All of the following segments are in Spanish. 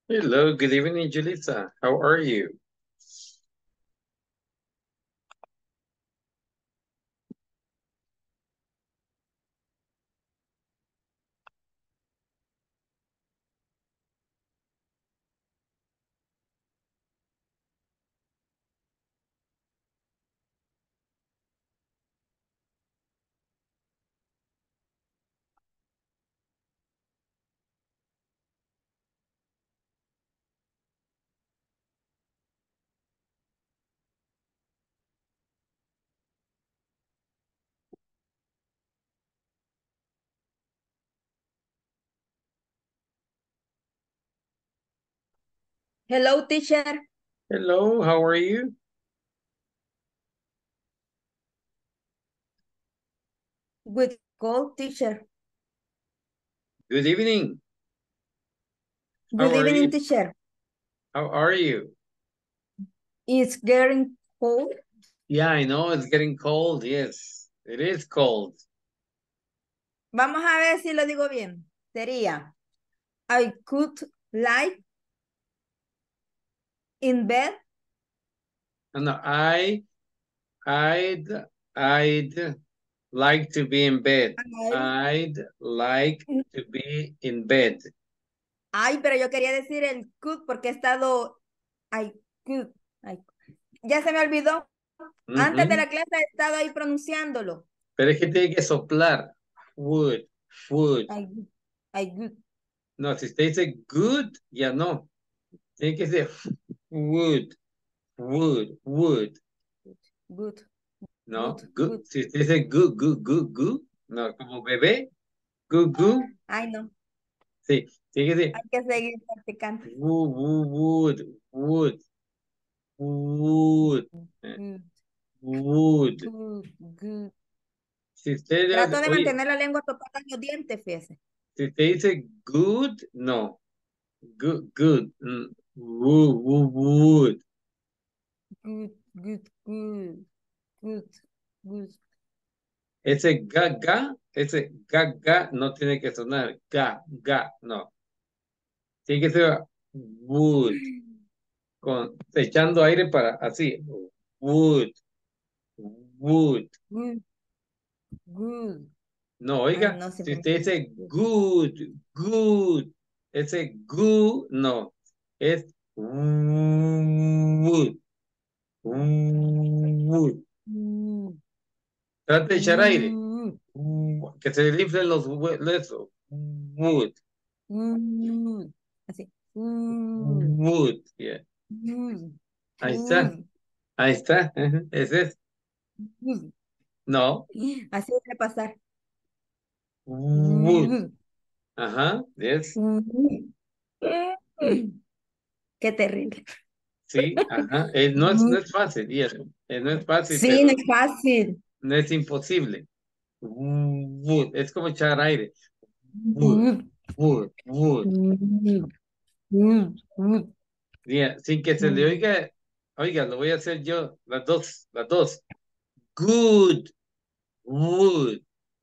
Hello, good evening, Julissa. How are you? Hello, teacher. Hello, how are you? With cold, teacher. Good evening. How Good are evening, you? teacher. How are you? It's getting cold. Yeah, I know it's getting cold. Yes, it is cold. Vamos a ver si lo digo bien. Sería, I could lie in bed. No, I'd like to be in bed. I'd like to be in bed. Ay, pero yo quería decir el could porque he estado, I could. Ya se me olvidó. Antes de la clase he estado ahí pronunciándolo. Pero es que tiene que soplar. Would, would. I could. No, si usted dice good, ya no. Tiene que ser would, would. Good. No, Good. si usted dice gu, no, como bebé, gu, Ay, no. sí, tiene que Hay decir que seguir practicando. would, would, eh, Good. would. Good. Good. Si usted, Trato de oye, mantener la lengua topada en los dientes, fíjese. si usted dice good, no, good, would. Good, good, good, good, good. Ese ga, no tiene que sonar, ga, no. Tiene que ser would. Echando aire para así. Would, would. Good, good. No, Ay, oiga, no, si siempre usted dice good, ese gu, no, es would. me. Trate de echar aire, Good, que se le inflen los eso. Would, good. Así. Good, would, yeah. good, Ahí está, good, ahí está, ese es, good. no, Así debe pasar. would, Good, ajá, yes. good. Qué terrible. Sí, ajá. No es fácil, y eso. No es fácil, Sí, no pero es fácil. no es imposible. Would, es como echar aire. Would, Good, would. good, good, good. Yeah, sin que se le oiga, lo voy a hacer yo, las dos. Good, would,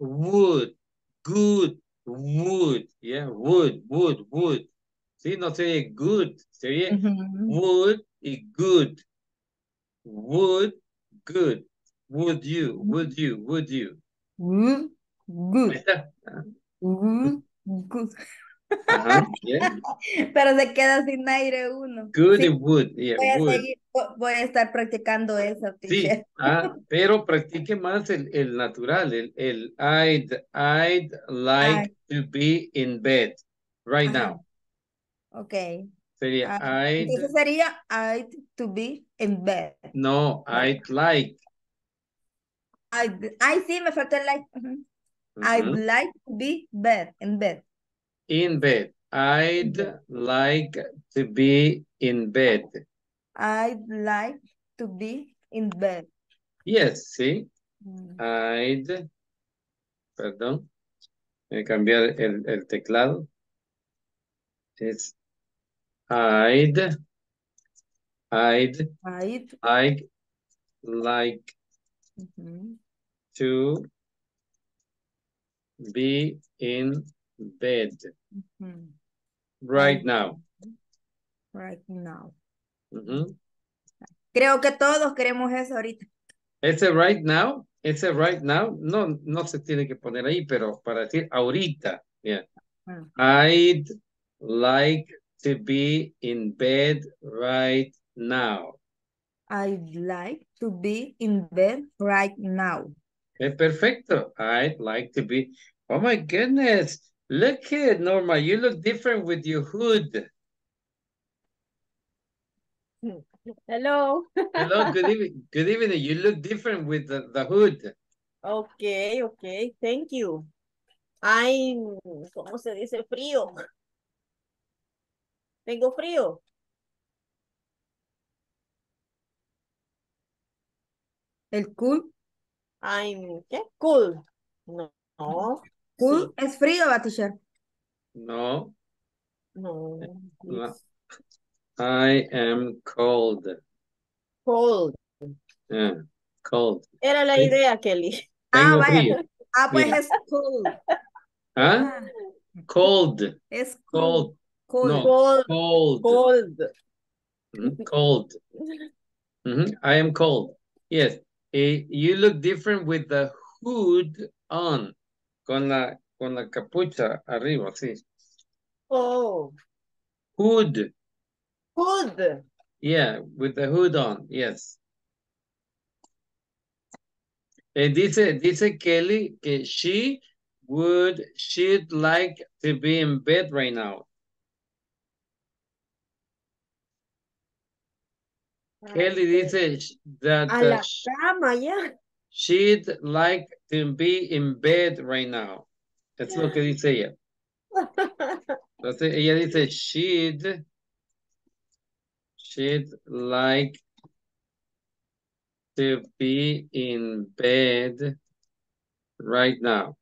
good, would. Yeah, would. Sí, no se oye good, se oye Ujú. would y good. Would, good. Would you. Good, Ahí good, está. good, good. Ajá, yeah. Pero se queda sin aire uno. Good y Sí, would, yeah, voy a would. seguir, voy a estar practicando eso, Sí, teacher. pero practique más el natural, el I'd like Ah, to be in bed right ajá, now. ok. Sería Ah, entonces sería I to be in bed. no, ¿Verdad? I'd like. Ay, sí, me faltó el like. Ujú. I'd Ujú. like to be bed, in bed. In bed. In I'd bed. like to be in bed. I'd like to be in bed. Yes, sí. Mm. Perdón, voy a cambiar el teclado. Es I'd, I'd I'd, like ujú, to be in bed ujú. right I'd, now. Right now. Ujú. Creo que todos queremos eso ahorita. Ese right now, no, no se tiene que poner ahí, pero para decir ahorita, yeah. Ah. I'd like to be in bed right now. I'd like to be in bed right now. Perfecto. I'd like to be. Oh my goodness. Look at Norma. You look different with your hood. Hello. Hello, good evening. Good evening. You look different with the hood. Okay, okay. Thank you. I'm, ¿cómo se dice? Frío. Tengo frío. El cool. I'm, ¿qué? Cool. No. No. Cool Sí. es frío, teacher. No. No. No. It's I am cold. cold. Yeah, cold. Era la idea, Kelly. Ah, Tengo vaya. frío. Ah, pues Yeah. es cool. ¿Ah? Ah, Cold. es Cold. cool. No. Cold. Cold. Cold. Cold. I am cold. Yes. You look different with the hood on. Con la capucha arriba, sí. Oh. Hood. Hood. Yeah, with the hood on. Yes. Dice Kelly que she'd like to be in bed right now. Kelly dice that A la cama ya. she'd like to be in bed right now. Es lo que dice ella. Entonces ella dice she'd like to be in bed right now.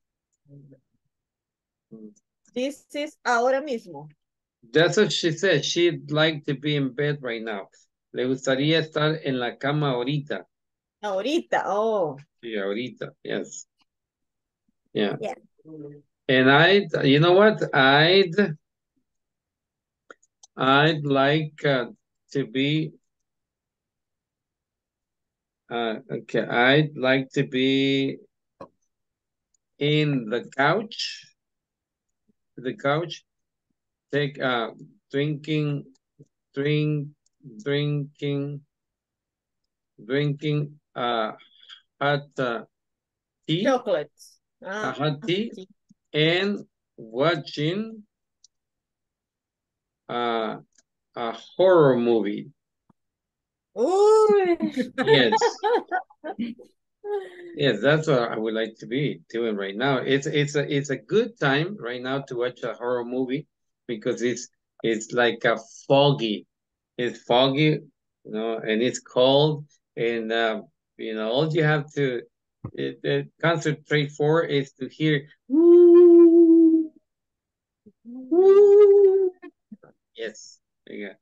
This is ahora mismo. That's what she said. She'd like to be in bed right now. Le gustaría estar en la cama ahorita. Ahorita, oh. Sí, ahorita, yes. Yeah. Yeah. And you know what? I'd like to be, okay, I'd like to be in the couch, take, drinking hot tea, Chocolates. hot tea, and watching a horror movie. Uy. Yes. Yes, that's what I would like to be doing right now. It's a good time right now to watch a horror movie because it's like a foggy. It's foggy, and it's cold, and all you have to concentrate for is to hear woo, woo. Yes, yeah,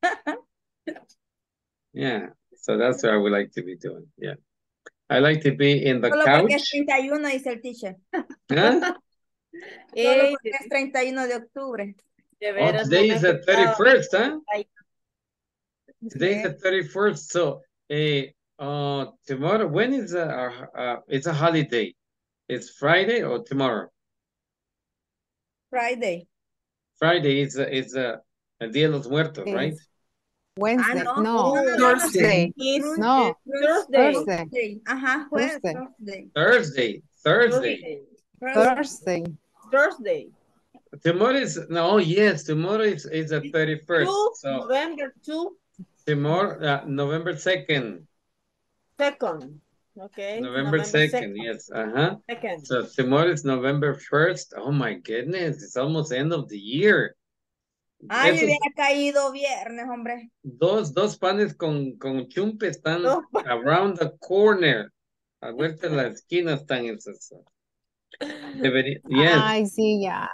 yeah. So that's what I would like to be doing. Yeah. I like to be in the Solo porque es couch. 31, dice el teacher. Huh? Solo porque es 31 de octubre. De Oh, veras, today no is me the 31st, huh? Ay. Today is the 31st. So, tomorrow, when is it's a holiday? It's Friday or tomorrow? Friday. Friday is a Día de los Muertos, right? Wednesday. Ah, no. Thursday. It's No. Thursday. Thursday. Ajá, jueves, Thursday. Thursday. Thursday. Thursday. Thursday. Tomorrow is, no, yes, tomorrow is the 31st. So, November 2. tomorrow, November 2nd. Second. Okay. November 2nd, yes. Second. So tomorrow is November 1st. Oh my goodness, it's almost end of the year. Ay, Esos hubiera caído viernes, hombre. dos panes con chumpe están No. around the corner. A vuelta de la esquina están esos. Yes. Ay, sí, ya.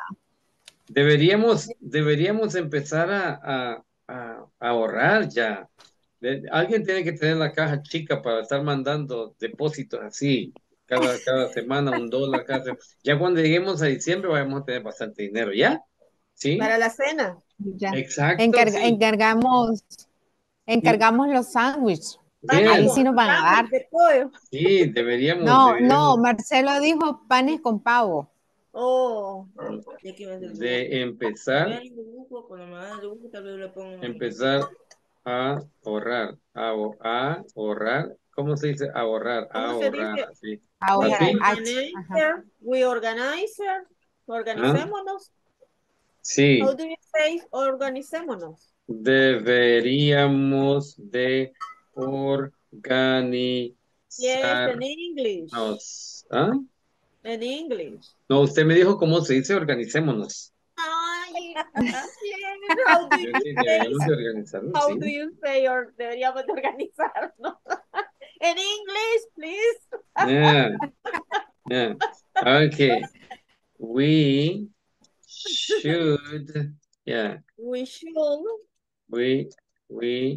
Deberíamos empezar a ahorrar ya. Alguien tiene que tener la caja chica para estar mandando depósitos así, cada semana $1 cada semana. Ya cuando lleguemos a diciembre vamos a tener bastante dinero, ¿ya? ¿Sí? Para la cena. Ya. Exacto, sí. Encargamos los sándwiches. Panes Ahí Yes. con sí nos van a dar. sándwich de pollo. Sí, deberíamos, No, Marcelo dijo panes con pavo. Oh, ¿y aquí va a ser dulce? de empezar, Ay, dibujo, con la mano de dibujo, tal vez le pongo un empezar a ahorrar, a ahorrar, ¿cómo se dice? Ahorrar, a ¿Cómo se ahorrar, dice? así. We Ahorrar. ¿Así? Ajá. organize, ¿Ah? organicémonos. How Sí, do you say organicémonos? deberíamos de organizarnos. Yes, in English. ¿Ah? In English. No, usted me dijo cómo se dice organicémonos. Ay, yes, how do Yo you sí, say, deberíamos de organizarnos, how sí. do you say, or deberíamos de organizarnos? In English, please. Yeah, yeah. Okay. We should, yeah, We should, we we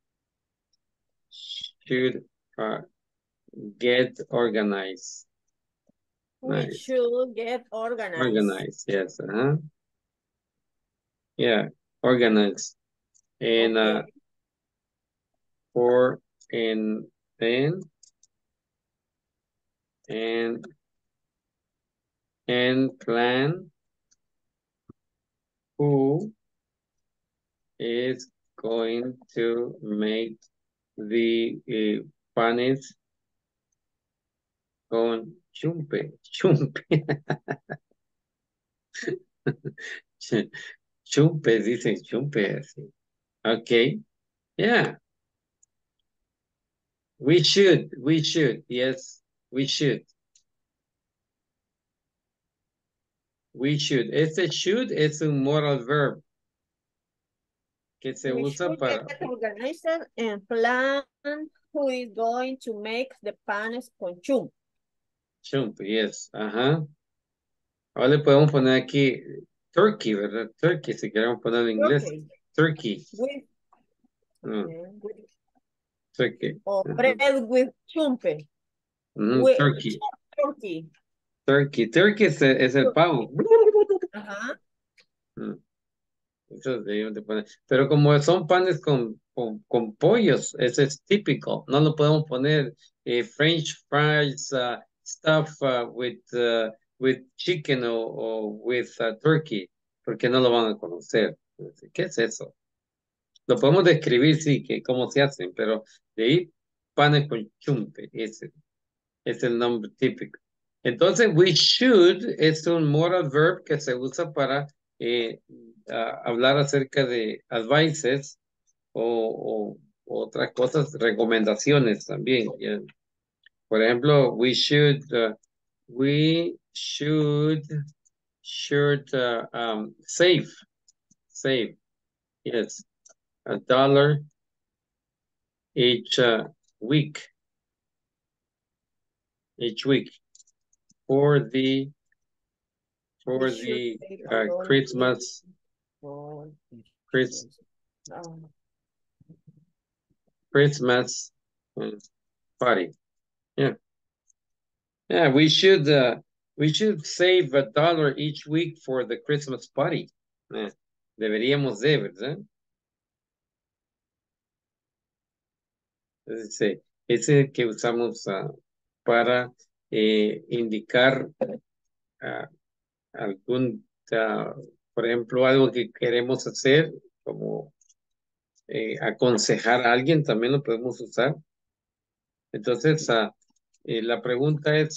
should get organized. we Nice. should get organized. Organized, yes. Yeah, organized. And Okay. for and then and plan who is going to make the panes con chumpe. Chumpe. Chumpe, dicen chumpe así. Okay. Yeah. We should, yes, we should. We should. Este should es un moral verb que se We usa should get para organized and plan who is going to make the panes con chum. chump, yes. Ajá. Ahora le podemos poner aquí turkey, ¿verdad? Turkey, si queremos ponerlo en inglés. Okay. Turkey. With, Mm, okay, with, turkey. or Ajá. bread with chumpe. Mm, With turkey. turkey. Turkey. Turkey es el pavo. Ajá. Mm, eso deberíamos de poner. Pero como son panes con pollos, eso es típico. No lo podemos poner French fries, stuff with chicken o with turkey, porque no lo van a conocer. ¿Qué es eso? Lo podemos describir, sí, que cómo se hacen, pero de ahí panes con chumpe, ese es el nombre típico. Entonces, we should es un moral verb que se usa para hablar acerca de advices o otras cosas, recomendaciones también. ¿Ya? Por ejemplo, we should save, yes, $1 each week, each week for the We should save a dollar Christmas for Chris, um, Christmas uh, party. Yeah, yeah. We should save $1 each week for the Christmas party. Deberíamos de, ¿verdad? Ese que usamos para indicar ah, algún, por ejemplo, algo que queremos hacer, como aconsejar a alguien, también lo podemos usar. Entonces, la pregunta es,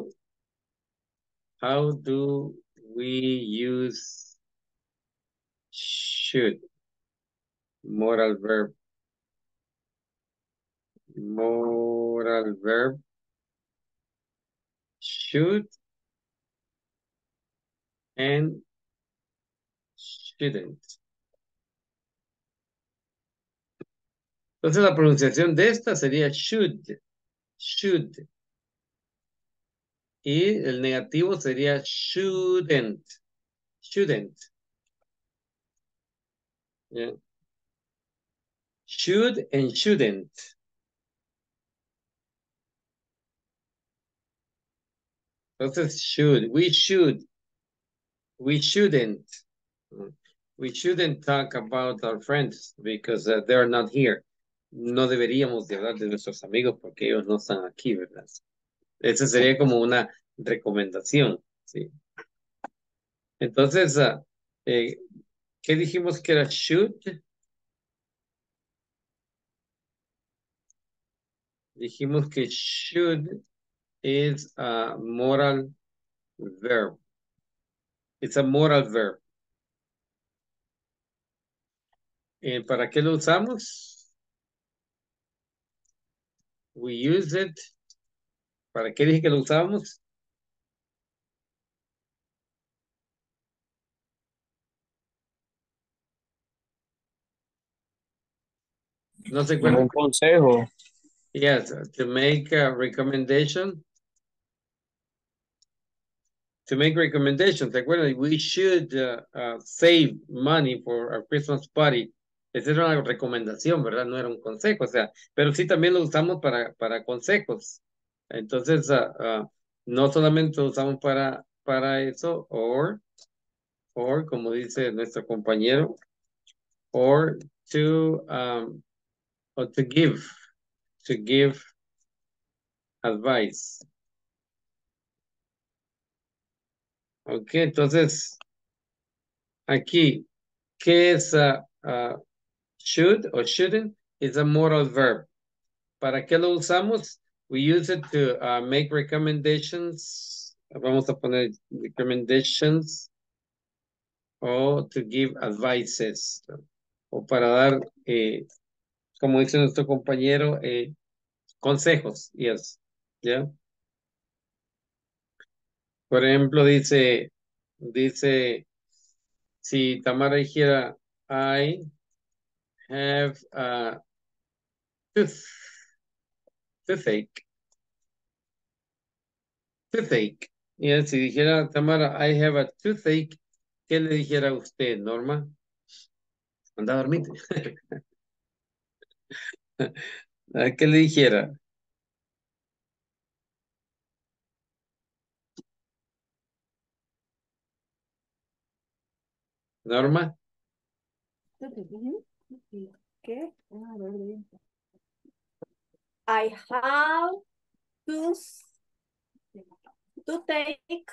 how do we use should? Moral verb. Moral verb. Should and shouldn't. Entonces la pronunciación de esta sería should. Should. Y el negativo sería shouldn't. Shouldn't. Yeah. Should and shouldn't. Entonces should. We shouldn't. We shouldn't talk about our friends because they're not here. No deberíamos de hablar de nuestros amigos porque ellos no están aquí, ¿verdad? Esa sería como una recomendación, ¿sí? Entonces, ¿qué dijimos que era should? Dijimos que should is a moral verb. It's a moral verb. ¿Para qué lo usamos? We use it. ¿Para qué dije que lo usamos? No se Como acuerdan. un consejo. Yes, to make a recommendation. To make recommendations, ¿te acuerdas? We should save money for a Christmas party. Esa era una recomendación, ¿verdad? No era un consejo, o sea, pero sí también lo usamos para consejos. Entonces, no solamente lo usamos para eso, or como dice nuestro compañero, or to give advice. Ok, entonces, aquí, ¿qué es should o shouldn't? It's a moral verb. ¿Para qué lo usamos? We use it to make recommendations. Vamos a poner recommendations o to give advices. O para dar, como dice nuestro compañero, consejos. Yes. ¿Ya? Por ejemplo, dice, si Tamara dijera, I have a toothache. Toothache. Y si dijera Tamara, I have a toothache, ¿qué le dijera a usted, Norma? Anda a dormir. ¿Qué le dijera? Norma. ¿Qué? I have to take.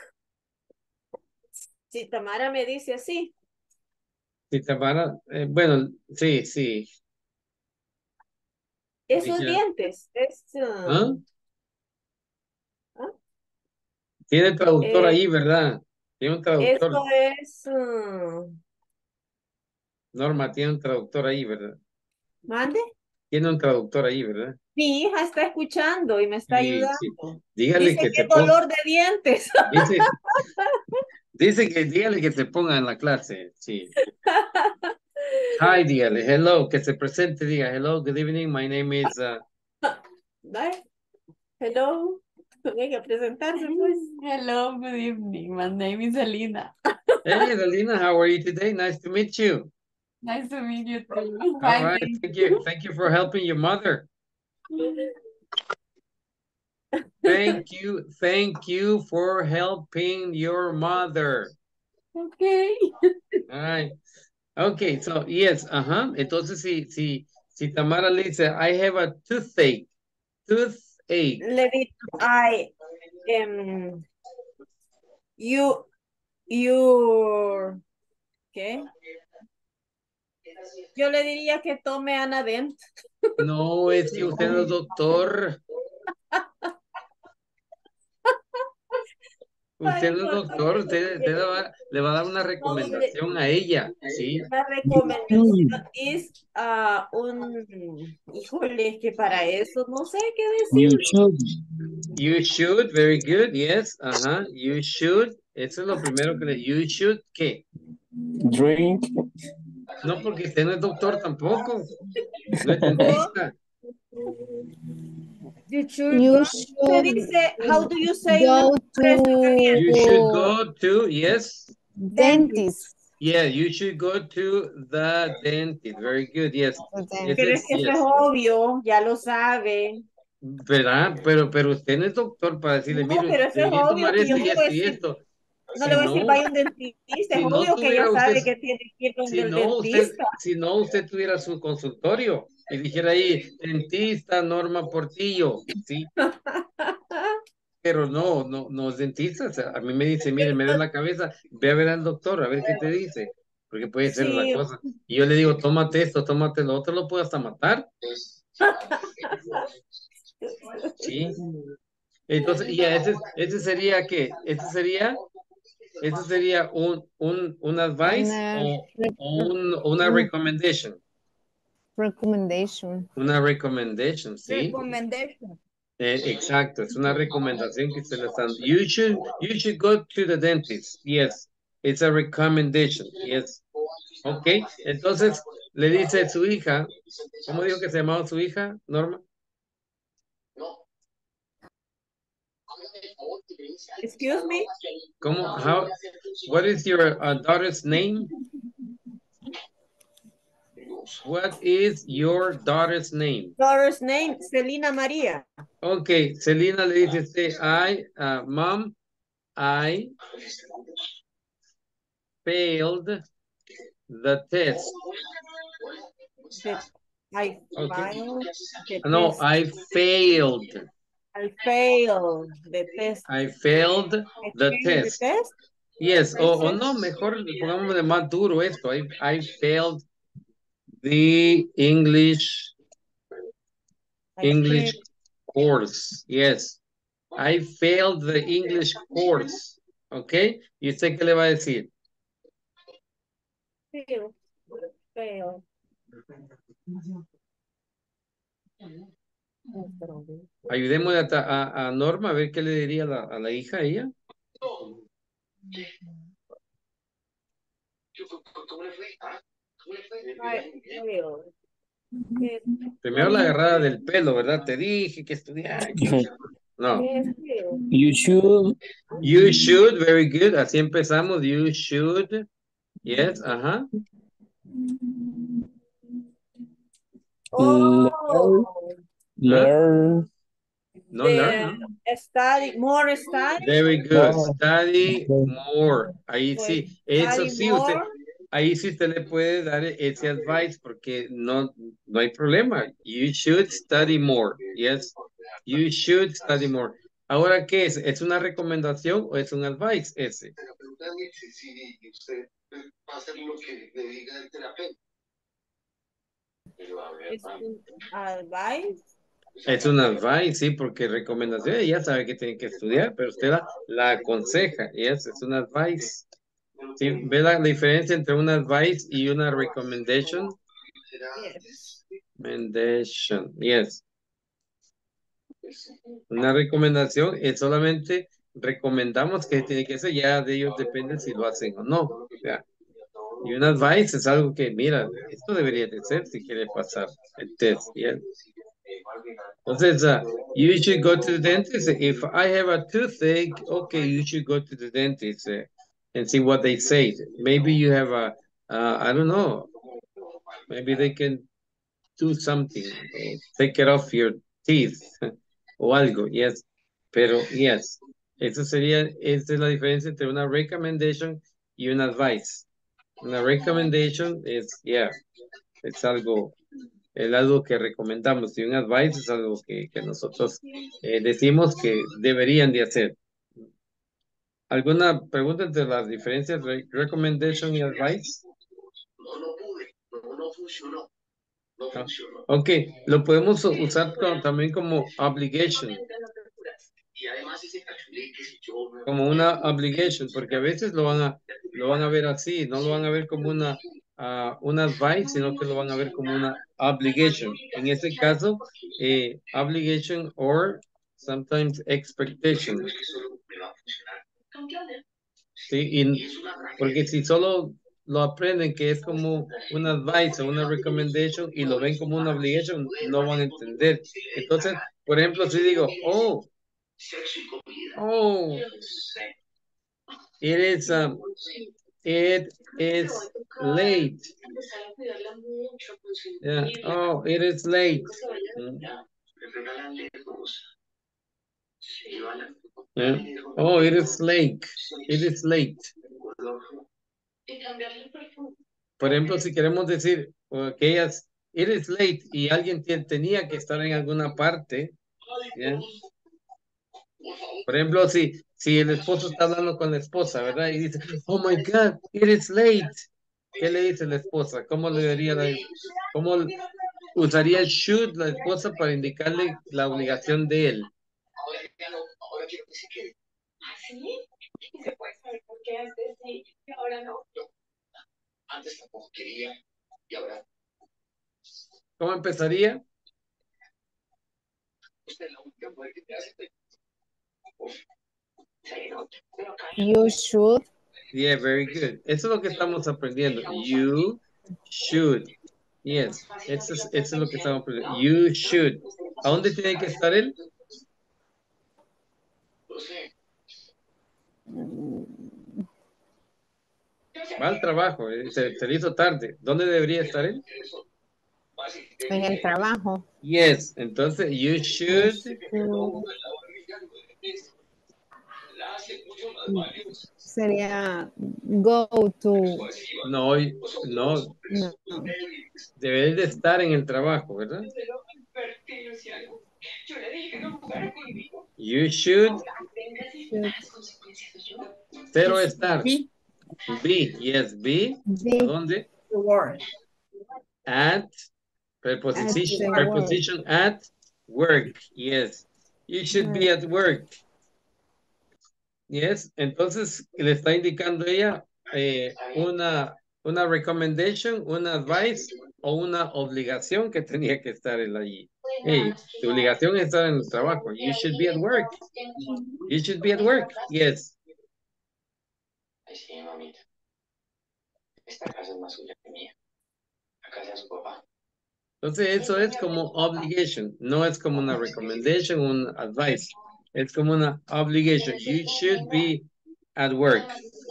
Si Tamara me dice así. Si Tamara, bueno, sí. Esos Dijera, dientes. ¿ah? Tiene traductor ahí, ¿verdad? Tiene un traductor. Eso es. Norma, tiene un traductor ahí, ¿verdad? ¿Mande? Tiene un traductor ahí, ¿verdad? Mi hija está escuchando y me está Sí. ayudando. Dígale Dice que que se ponga. dolor de dientes. Dice que dígale que se ponga en la clase. Sí. Hi, dígale. Hello, que se presente, diga. Hello, good evening. My name is. Bye. Hello. Hay que presentarse, pues. Hello, good evening. My name is Alina. Hey, Alina, how are you today? Nice to meet you. Nice to meet you too. All right, thank you. Thank you for helping your mother. Thank you for helping your mother. Okay. All right. Okay, so yes, Entonces, si Tamara le dice, I have a toothache. Let it, ¿qué? Yo le diría que tome Anadent. No, es que usted no es doctor. Usted no es doctor, usted le va a dar una recomendación a ella, ¿sí? La recomendación es híjole, que para eso no sé qué decir. You should, very good, yes, you should, eso es lo primero que you should, ¿qué? Drink. No, porque usted no es doctor tampoco, no es dentista. You should Se dice, how do you say go You should go to, yes? dentist. Yeah, you should go to the dentist. Very good, yes. Pero es que eso es obvio, ya lo sabe. ¿Verdad? Pero usted no es doctor para decirle, No, mire, pero eso es debería obvio tomar que yo esto y puedo esto y decir. esto. No le voy a decir vaya a un dentista, es obvio que ya sabe que tiene que ir donde el dentista. Si no, usted tuviera su consultorio y dijera ahí, dentista Norma Portillo, sí. Pero no es dentista. O sea, a mí me dice, mire, me duele la cabeza, ve a ver al doctor, a ver qué te dice, porque puede ser la Sí. cosa. Y yo le digo, tómate esto, tómate lo otro, lo puedo hasta matar. Sí. Entonces, y ese sería ¿qué? Ese sería un advice o una recommendation. Recommendation. Una recommendation, ¿sí? Recommendation. Exacto, es una recomendación que se le están. You should go to the dentist. Yes, it's a recommendation. Yes. Ok, entonces le dice a su hija, ¿cómo dijo que se llamaba su hija, Norma? Excuse me. ¿Cómo? What is your daughter's name? What is your daughter's name? Daughter's name, Celina María. Ok, Celina le dice usted, Mom, I failed the test. I Okay. failed the No, test. I failed. I failed the test. I failed the test. The test? Yes, o no, mejor pongamos de más duro esto. I failed the English course. Yes. I failed the English course. ¿Ok? ¿Y usted qué le va a decir? Fail. Fail. Ayudemos a Norma a ver qué le diría a la hija a ella. ¿Cómo le fue? Primero la agarrada del pelo, ¿verdad? Te dije que estudiar. No. You should. You should, very good. Así empezamos. You should. Yes, ajá. Learn. No, learn, ¿no? Study, more study. Very good. More. Study more. Ahí sí. Eso sí, usted. More. Ahí sí usted le puede dar ese advice porque no hay problema. You should study more. Yes. You should study more. Ahora, ¿qué es? ¿Es una recomendación o es un advice ese? Si usted va a hacer lo que le diga el terapeuta. Es un advice. Es un advice, sí, porque recomendación, ella sabe que tiene que estudiar, pero usted la aconseja. Yes, es un advice. ¿Sí? ¿Ve la diferencia entre un advice y una recommendation? Yes. Recommendation, yes. Una recomendación es solamente recomendamos que tiene que ser, ya de ellos depende si lo hacen o no. Ya. Y un advice es algo que, mira, esto debería de ser si quiere pasar el test. Yes. Entonces, you should go to the dentist. If I have a toothache, okay, you should go to the dentist and see what they say. Maybe you have I don't know, maybe they can do something, take it off your teeth o algo, yes. Pero, yes, esa es la diferencia entre una recommendation y un advice. Una recommendation es, es algo que recomendamos y un advice es algo que nosotros decimos que deberían de hacer. ¿Alguna pregunta entre las diferencias recommendation y advice? No pude, no funcionó. Ok, lo podemos usar también como obligation. Como una obligation, porque a veces lo van a ver así, no lo van a ver como una advice, sino que lo van a ver como una obligation. En este caso, obligation or sometimes expectation. Sí, porque si solo lo aprenden que es como un advice o una recommendation y lo ven como una obligation, no van a entender. Entonces, por ejemplo, si digo, it is late. Yeah. Oh, it is late. Yeah. Oh, it is late. It is late. Por ejemplo, si queremos decir que ellas, it is late y alguien tenía que estar en alguna parte. ¿Yeah? Por ejemplo, si el esposo está hablando con la esposa, ¿verdad? Y dice, oh my God, it is late. ¿Qué le dice la esposa? ¿Cómo le diría cómo usaría el should la esposa para indicarle la obligación de él? ¿Cómo empezaría? You should. Yeah, very good. Eso es lo que estamos aprendiendo. You should. Yes, eso es lo que estamos aprendiendo. You should. ¿A dónde tiene que estar él? Va al trabajo, se le hizo tarde. ¿Dónde debería estar él? En el trabajo. Yes, entonces you should. Sería go to. No, No. debe de estar en el trabajo, ¿verdad? You should. Cero estar. Be, yes, be. ¿Dónde? At. Preposition at work. Yes. You should be at work. Yes. Entonces, le está indicando ella una recommendation, una advice o una obligación que tenía que estar él allí. Hey, tu obligación es estar en el trabajo. You should be at work. You should be at work. Yes. Sí, mamita. Esta casa es más suya que mía. La casa de su papá. Entonces, eso es como obligation. No es como una recommendation, un advice. Es como una obligation. You should be at work.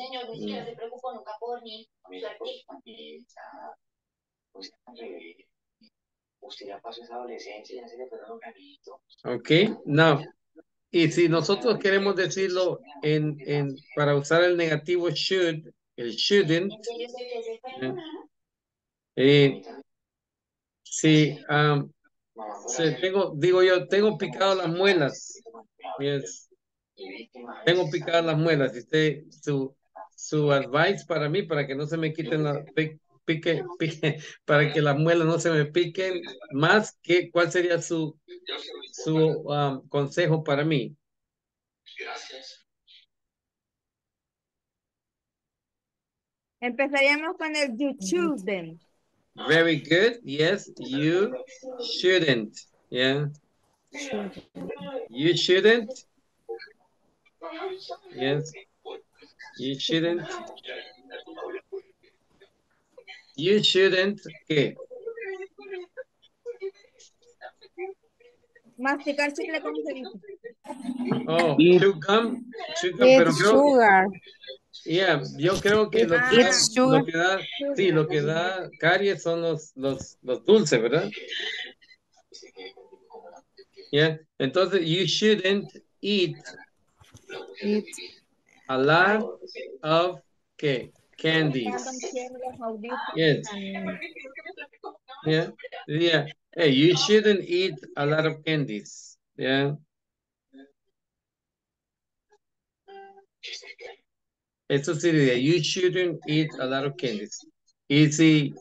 Okay, now, y si nosotros queremos decirlo para usar el negativo should, el shouldn't, tengo picado las muelas. Yes. Tengo picadas las muelas. Y su advice para mí, para que no se me quiten las pique, para que las muelas no se me piquen más, ¿cuál sería su consejo para mí? Empezaríamos con el you shouldn't. Very good. Yes, you shouldn't. Yeah. You shouldn't. Yes. You shouldn't. You shouldn't. ¿Qué? Masticar chicle, ¿cómo se dice? Oh, chew gum, pero sugar. Yeah, yo creo que lo que da caries son los dulces, ¿verdad? Yeah, entonces you shouldn't eat a lot of candies. Yes. Yeah. Yeah. Hey, you shouldn't eat a lot of candies. Yeah. Eso sería, you shouldn't eat a lot of candies. Y si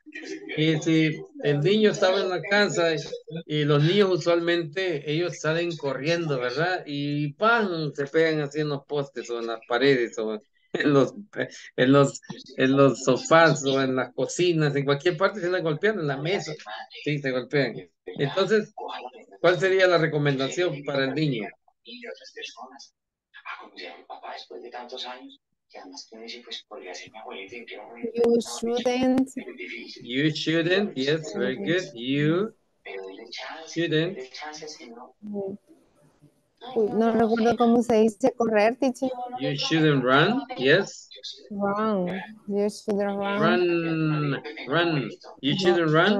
el niño estaba en la casa y los niños usualmente, ellos salen corriendo, ¿verdad? Y ¡pam! Se pegan así en los postes o en las paredes o en los sofás o en las cocinas, en cualquier parte se les golpean, en la mesa, sí, se golpean. Entonces, ¿cuál sería la recomendación para el niño? You shouldn't, yes, very good. You shouldn't. No recuerdo cómo se dice correr, teacher. You shouldn't run, yes. Run. You shouldn't run. Run. You shouldn't run.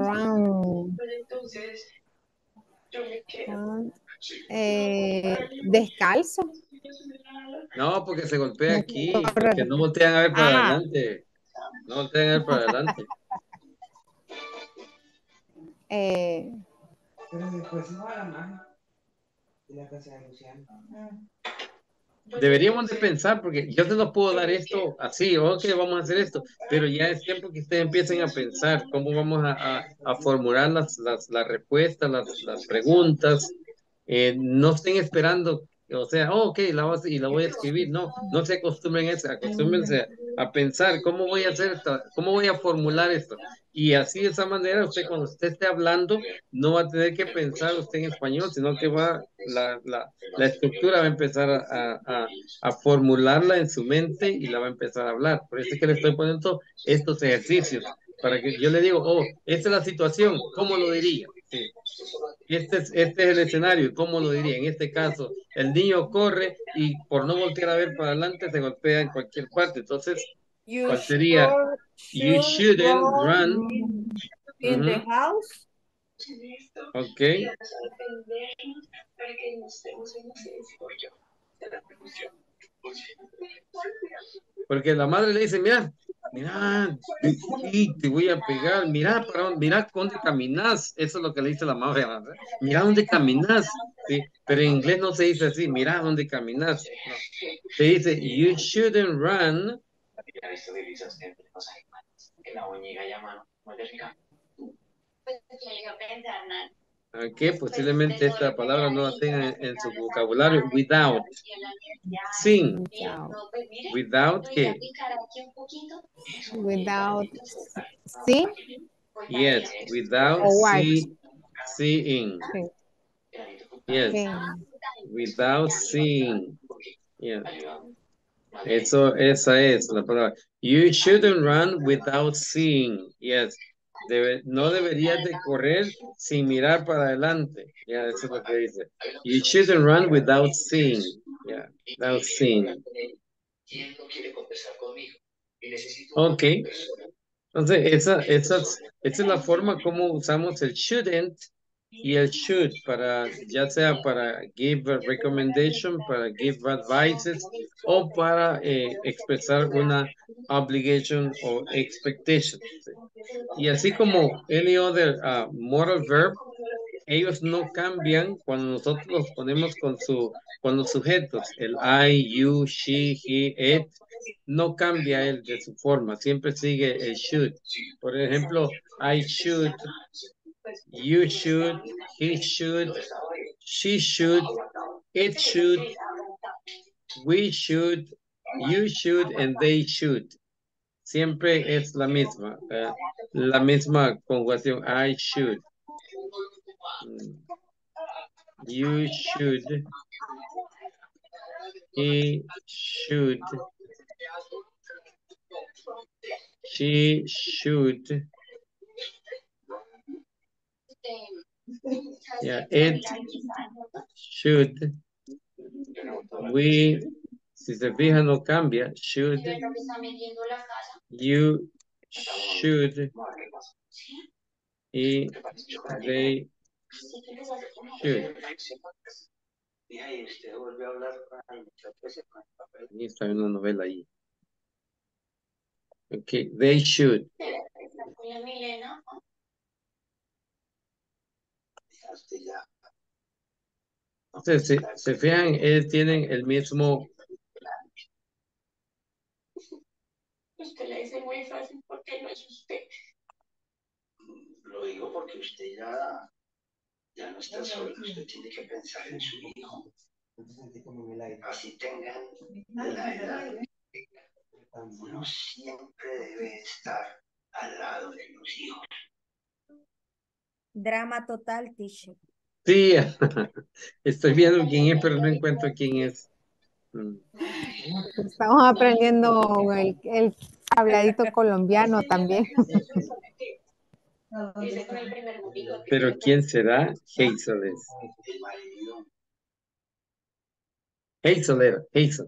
Descalzo. No, porque se golpea aquí, Correcto. porque no voltean a ver para Ah. adelante. No voltean a ver para adelante. Pero después se va a la magia de la casa de Luciano. Deberíamos de pensar, porque yo te lo puedo dar esto así, ok, vamos a hacer esto, pero ya es tiempo que ustedes empiecen a pensar cómo vamos a formular las respuestas, las preguntas. No estén esperando, o sea, oh, ok, y la voy a escribir. No, no se acostumbren a eso, acostúmbrense a pensar cómo voy a hacer esto, cómo voy a formular esto. Y así de esa manera, usted cuando usted esté hablando, no va a tener que pensar usted en español, sino que la estructura va a empezar a formularla en su mente y la va a empezar a hablar. Por eso es que le estoy poniendo estos ejercicios, para que yo le digo, oh, esta es la situación, ¿cómo lo diría? Sí. Este es el escenario, ¿cómo lo diría? En este caso, el niño corre y por no voltear a ver para adelante se golpea en cualquier parte. Entonces, You ¿cuál sería? You should shouldn't run run. in the house. Ok. Porque la madre le dice, mira, mira, sí, te voy a pegar, mira, mira dónde caminas. Eso es lo que le dice la madre. ¿Verdad? Mira dónde caminas. Sí, pero en inglés no se dice así, mira dónde caminas. No. Se dice, you shouldn't run. Ok, posiblemente esta palabra no la tenga en su vocabulario. Without. Sin. Without qué? Without see Yes, without or what? seeing. Sí. Yes, Sí. without seeing. Yeah. Esa es la palabra. You shouldn't run without seeing. Yes. No deberías de correr sin mirar para adelante. Yeah, eso es lo que dice. You shouldn't run without seeing. Yeah, without seeing. Ok. Entonces, esa es la forma como usamos el shouldn't y el should para, ya sea para give a recommendation, para give advices o para expresar una obligation o expectation. Y así como any other moral verb, ellos no cambian cuando nosotros los ponemos con los sujetos, el I, you, she, he, it, no cambia él de su forma, siempre sigue el should. Por ejemplo, I should, you should, he should, she should, it should, we should, you should, and they should. Siempre es la misma conjugación, I should. You should, he should, she should, yeah, it should, we, si se fija no cambia, should, you should, y they should. Y está en una novela ahí. Okay, they should. Entonces, se fijan, ellos tienen el mismo. Usted le dice muy fácil porque no es usted. Lo digo porque usted ya no está solo, usted tiene que pensar en su hijo. Así tengan la edad. Uno siempre debe estar al lado de los hijos. Drama total, teacher. Sí, estoy viendo quién es, pero no encuentro quién es. Estamos aprendiendo el habladito colombiano también. Pero ¿quién será? Hazel es. Hazel era, Hazel.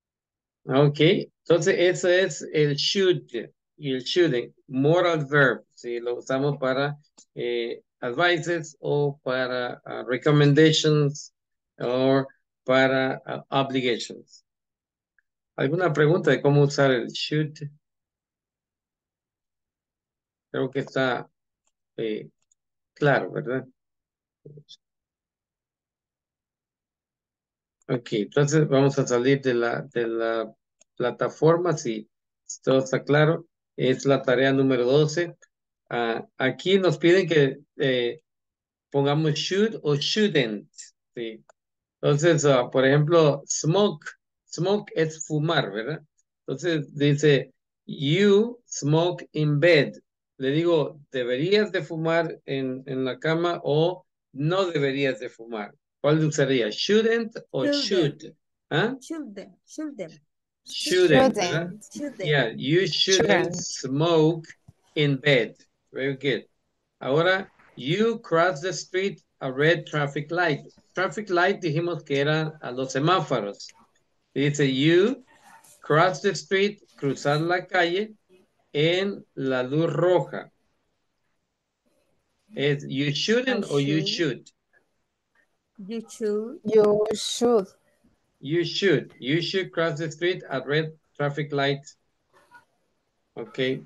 Ok, entonces eso es el should y el shouldn't, moral verb. Sí, lo usamos para advices o para recommendations o para obligations. ¿Alguna pregunta de cómo usar el should? Creo que está claro, ¿verdad? Ok, entonces vamos a salir de la plataforma, si todo está claro. Es la tarea número 12. Aquí nos piden que pongamos should o shouldn't. Sí. Entonces, por ejemplo, smoke. Smoke es fumar, ¿verdad? Entonces dice, you smoke in bed. Le digo, ¿deberías de fumar en la cama o no deberías de fumar? ¿Cuál usaría? ¿Shouldn't o Shouldn't. should? ¿Ah? Shouldn't. Shouldn't. Shouldn't, ¿verdad? Shouldn't. Yeah, you shouldn't smoke in bed. Very good. Ahora, you cross the street a red traffic light. Traffic light dijimos que eran a los semáforos. Dice, you cross the street, cruzar la calle en la luz roja. Es you shouldn't or you should? You should. You should. You should. You should cross the street at red traffic light. Okay.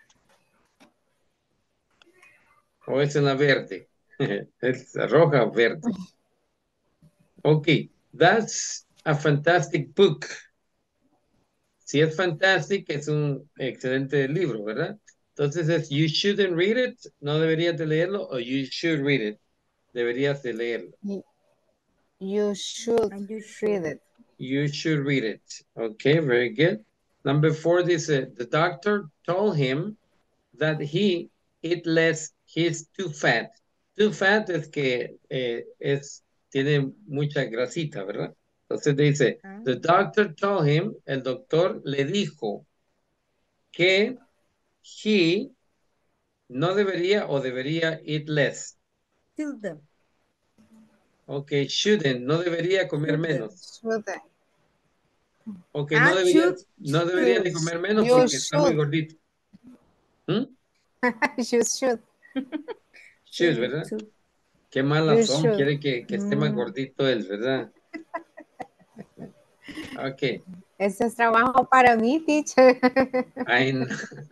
O es en la verde. Es roja o verde. Okay. That's a fantastic book. Si es fantastic, es un excelente libro, ¿verdad? Entonces es you shouldn't read it, no deberías de leerlo, o you should read it, deberías de leerlo. You should read it. You should read it. Okay, very good. Number 4 dice, the doctor told him that he eat less, he's too fat. Too fat es que tiene mucha grasita, ¿verdad? Entonces dice, the doctor told him, el doctor le dijo que he no debería o debería eat less. Shouldn't. Ok, shouldn't, no debería comer menos. Shouldn't. Ok, no debería de comer menos porque está muy gordito. You should. Should, ¿verdad? Qué malas son, quiere que esté más gordito él, ¿verdad? Ok. Ese es trabajo para mí, teacher. I know.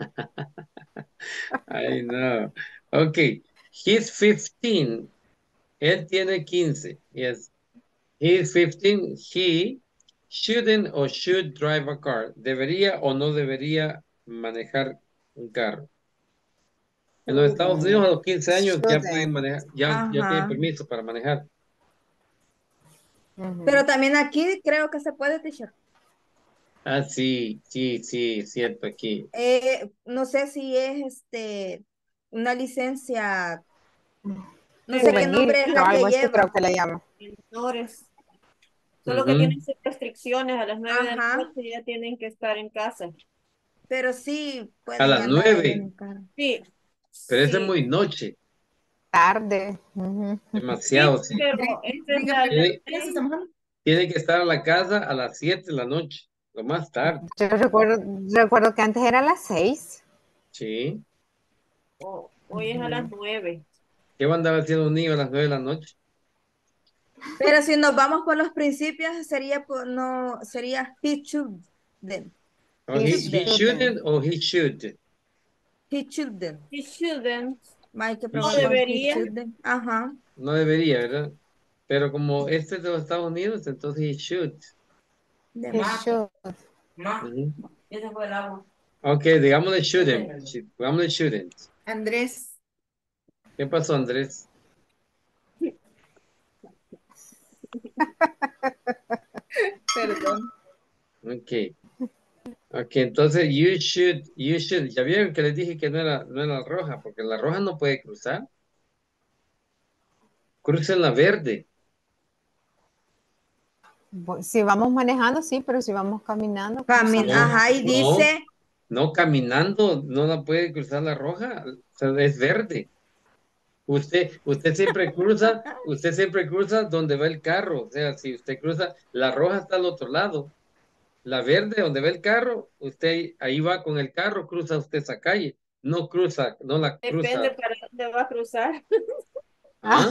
I know. Ok. He's 15. Él tiene 15. Yes. He's 15. He shouldn't or should drive a car. ¿Debería o no debería manejar un carro? En los Estados Unidos a los 15 años ya pueden manejar, ya tienen permiso para manejar. Pero también aquí creo que se puede, teacher. Ah, sí, cierto aquí. No sé si es una licencia, no sé qué Juvenil, nombre es la algo que así lleva. creo que la llama. Menores. Solo que tienen sus restricciones, a las 9 de la noche ya tienen que estar en casa. Pero sí pueden A las andar ahí 9. en el carro. Sí. Pero eso es muy noche. Tarde. Demasiado. Sí, pero Tiene que estar a la casa a las 7 de la noche, lo más tarde. Yo recuerdo que antes era a las 6. Sí. Hoy es a las 9. ¿Qué va a andar haciendo un niño a las 9 de la noche? Pero si nos vamos por los principios, sería he shouldn't. Oh, he shouldn't or he should? He shouldn't. He shouldn't. No debería. Ajá. No debería, ¿verdad? Pero como este es de los Estados Unidos, entonces he should. He should. Ese fue el agua. Ok, digámosle shouldn't. Digámosle shouldn't. Andrés. ¿Qué pasó, Andrés? Perdón. Ok. Ok, entonces you should. Ya vieron que les dije que no era roja, porque la roja no puede cruzar. Cruza en la verde. Si vamos manejando, sí, pero si vamos caminando. Ajá, y dice. No, caminando no la puede cruzar la roja, o sea, es verde. Usted siempre cruza donde va el carro, o sea, si usted cruza, la roja está al otro lado, la verde donde va el carro, usted ahí va con el carro, cruza usted esa calle, no cruza, no la Depende cruza. para dónde va a cruzar. ¿Ah?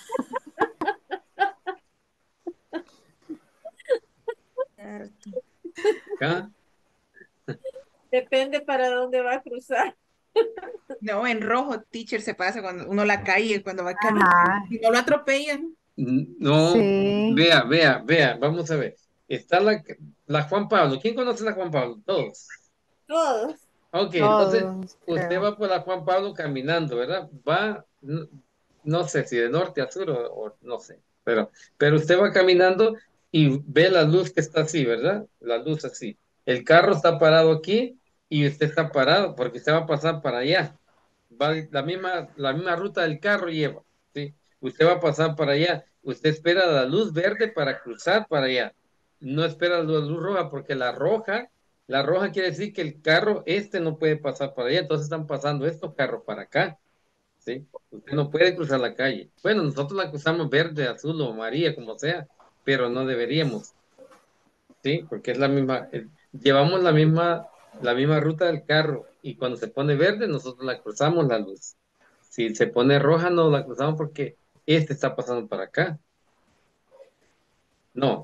Cierto. ¿Ah? Depende para dónde va a cruzar. No, en rojo, teacher, se pasa cuando uno la calle, cuando va caminando. Ajá, Y no lo atropellan. No, sí. vea, vamos a ver. Está la Juan Pablo. ¿Quién conoce la Juan Pablo? Todos. Todos. Ok, entonces Todos, usted creo. va por la Juan Pablo caminando, ¿verdad? Va, no sé si de norte a sur o no sé, pero usted va caminando y ve la luz que está así, ¿verdad? La luz así. El carro está parado aquí y usted está parado porque usted va a pasar para allá. Va la misma ruta del carro lleva, ¿sí? Usted va a pasar para allá. Usted espera la luz verde para cruzar para allá. No espera la luz roja porque la roja quiere decir que el carro no puede pasar para allá, entonces están pasando estos carros para acá, ¿sí? Usted no puede cruzar la calle. Bueno, nosotros la cruzamos verde, azul o amarilla, como sea, pero no deberíamos, ¿sí? Porque es llevamos la misma ruta del carro y cuando se pone verde, nosotros la cruzamos la luz. Si se pone roja, no la cruzamos porque está pasando para acá. No,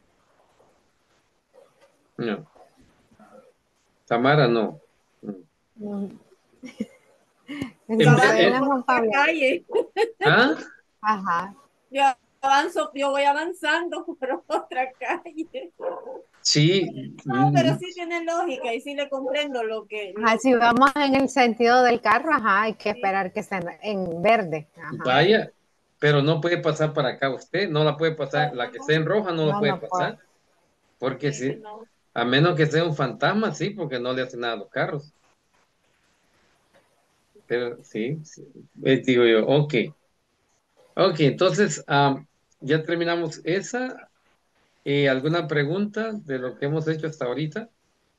no. Tamara, no. Mm. Mm, En- Entonces, Avanzo en en- la por Juan la Pablo. calle. ¿Ah? Ajá. Yo voy avanzando por otra calle. Sí, No, pero sí tiene lógica y sí le comprendo lo que Ajá, si vamos en el sentido del carro, ajá, hay que sí, esperar que esté en verde. Ajá. vaya, pero no puede pasar para acá usted, no la puede pasar, la que esté en roja no la No, puede no puedo. pasar, porque sí, sí, no. a menos que sea un fantasma, sí, porque no le hace nada a los carros. Pero sí, sí, digo yo, ok, entonces ya terminamos esa. ¿Alguna pregunta de lo que hemos hecho hasta ahorita?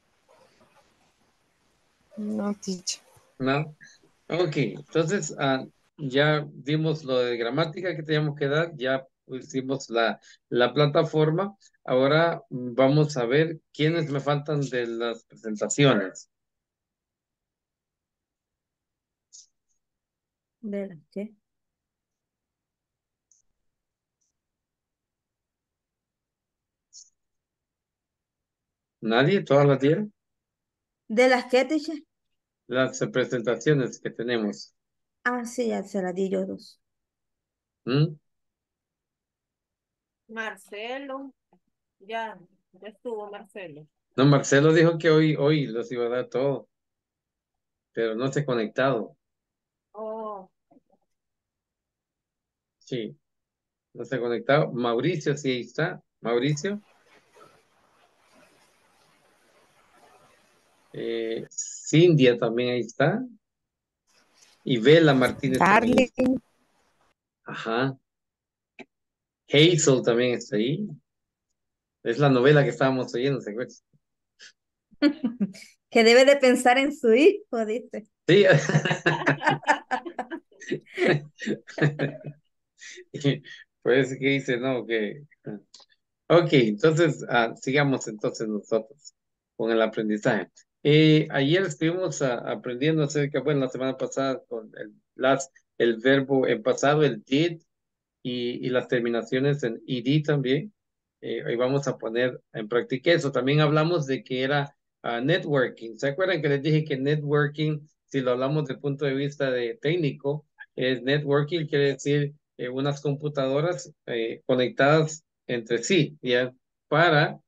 No, teacher. No. Ok, entonces ya dimos lo de gramática que teníamos que dar, ya pusimos la plataforma. Ahora vamos a ver quiénes me faltan de las presentaciones. ¿De las qué? ¿Nadie? ¿Todas las dieron? ¿De las qué, teacher? Las presentaciones que tenemos. Ah, sí, ya se las di yo dos. ¿Mm? Marcelo, ya estuvo Marcelo. No, Marcelo dijo que hoy los iba a dar todo, pero no se ha conectado. Oh, Sí, no se ha conectado. Mauricio, sí, ahí está. Mauricio. Cindia también ahí está. Y Vela Martínez también Darling. está. Ajá. Hazel también está ahí. Es la novela que estábamos oyendo, ¿se acuerdan? Que debe de pensar en su hijo, dice. Sí. Pues que dice, no, que... Ok, entonces sigamos entonces nosotros con el aprendizaje. Ayer estuvimos aprendiendo acerca, bueno, la semana pasada con el verbo en pasado, el did, y las terminaciones en ed también. Hoy vamos a poner en práctica eso. También hablamos de que era networking. ¿Se acuerdan que les dije que networking, si lo hablamos desde el punto de vista de técnico, es networking, quiere decir unas computadoras conectadas entre sí, ¿ya? Para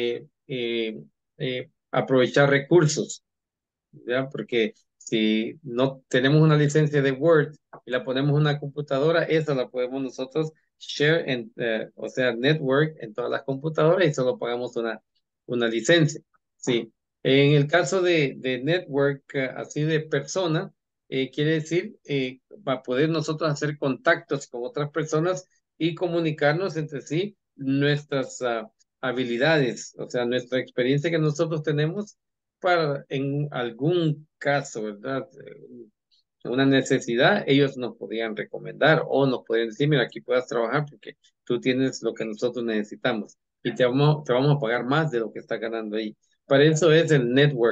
aprovechar recursos. ¿Ya? Porque si no tenemos una licencia de Word y la ponemos en una computadora, esa la podemos nosotros share, o sea, network en todas las computadoras y solo pagamos una licencia. Sí. En el caso de network, así de persona, quiere decir para poder nosotros hacer contactos con otras personas y comunicarnos entre sí nuestras habilidades, o sea, nuestra experiencia que nosotros tenemos para en algún caso, ¿verdad? Una necesidad, ellos nos podían recomendar o nos podían decir, mira, aquí puedas trabajar porque tú tienes lo que nosotros necesitamos y te vamos a pagar más de lo que está ganando ahí. Para eso es el network,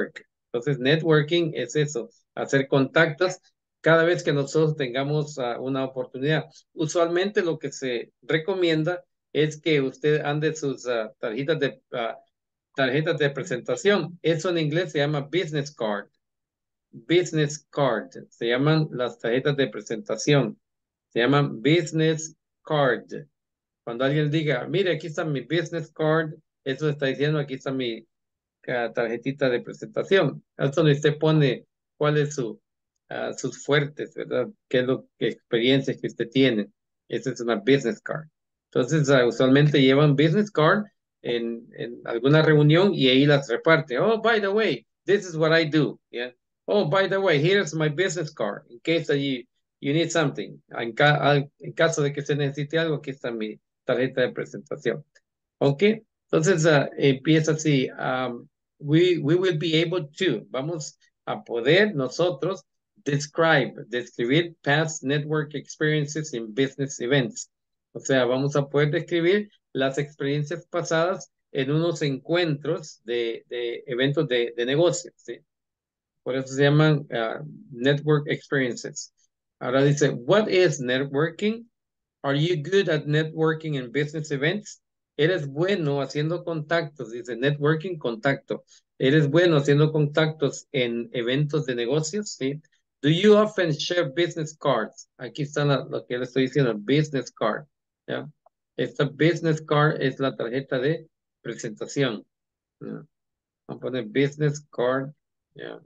Entonces, networking es eso, hacer contactos cada vez que nosotros tengamos una oportunidad. Usualmente lo que se recomienda es que usted ande sus tarjetas de presentación. Eso en inglés se llama business card. Business card. Se llaman las tarjetas de presentación. Se llaman business card. Cuando alguien diga, mire, aquí está mi business card, eso está diciendo, aquí está mi tarjetita de presentación. Es donde usted pone cuál es sus fuertes, ¿verdad? ¿Qué es qué experiencias que usted tiene? Esa es una business card. Entonces, usualmente llevan business card en alguna reunión y ahí las reparte. Oh, by the way, this is what I do. Yeah. Oh, by the way, here's my business card. In case you need something. En caso de que se necesite algo, aquí está mi tarjeta de presentación. Ok. Entonces, empieza así. We will be able to, vamos a poder nosotros describir past network experiences in business events. O sea, vamos a poder describir las experiencias pasadas en unos encuentros de eventos de negocios, ¿sí? Por eso se llaman network experiences. Ahora dice, what is networking? Are you good at networking in business events? Eres bueno haciendo contactos, dice networking, contacto. Eres bueno haciendo contactos en eventos de negocios, ¿sí? Do you often share business cards? Aquí está lo que le estoy diciendo, business card. ¿Ya? Esta business card es la tarjeta de presentación. ¿Ya? Vamos a poner business card. ¿Ya?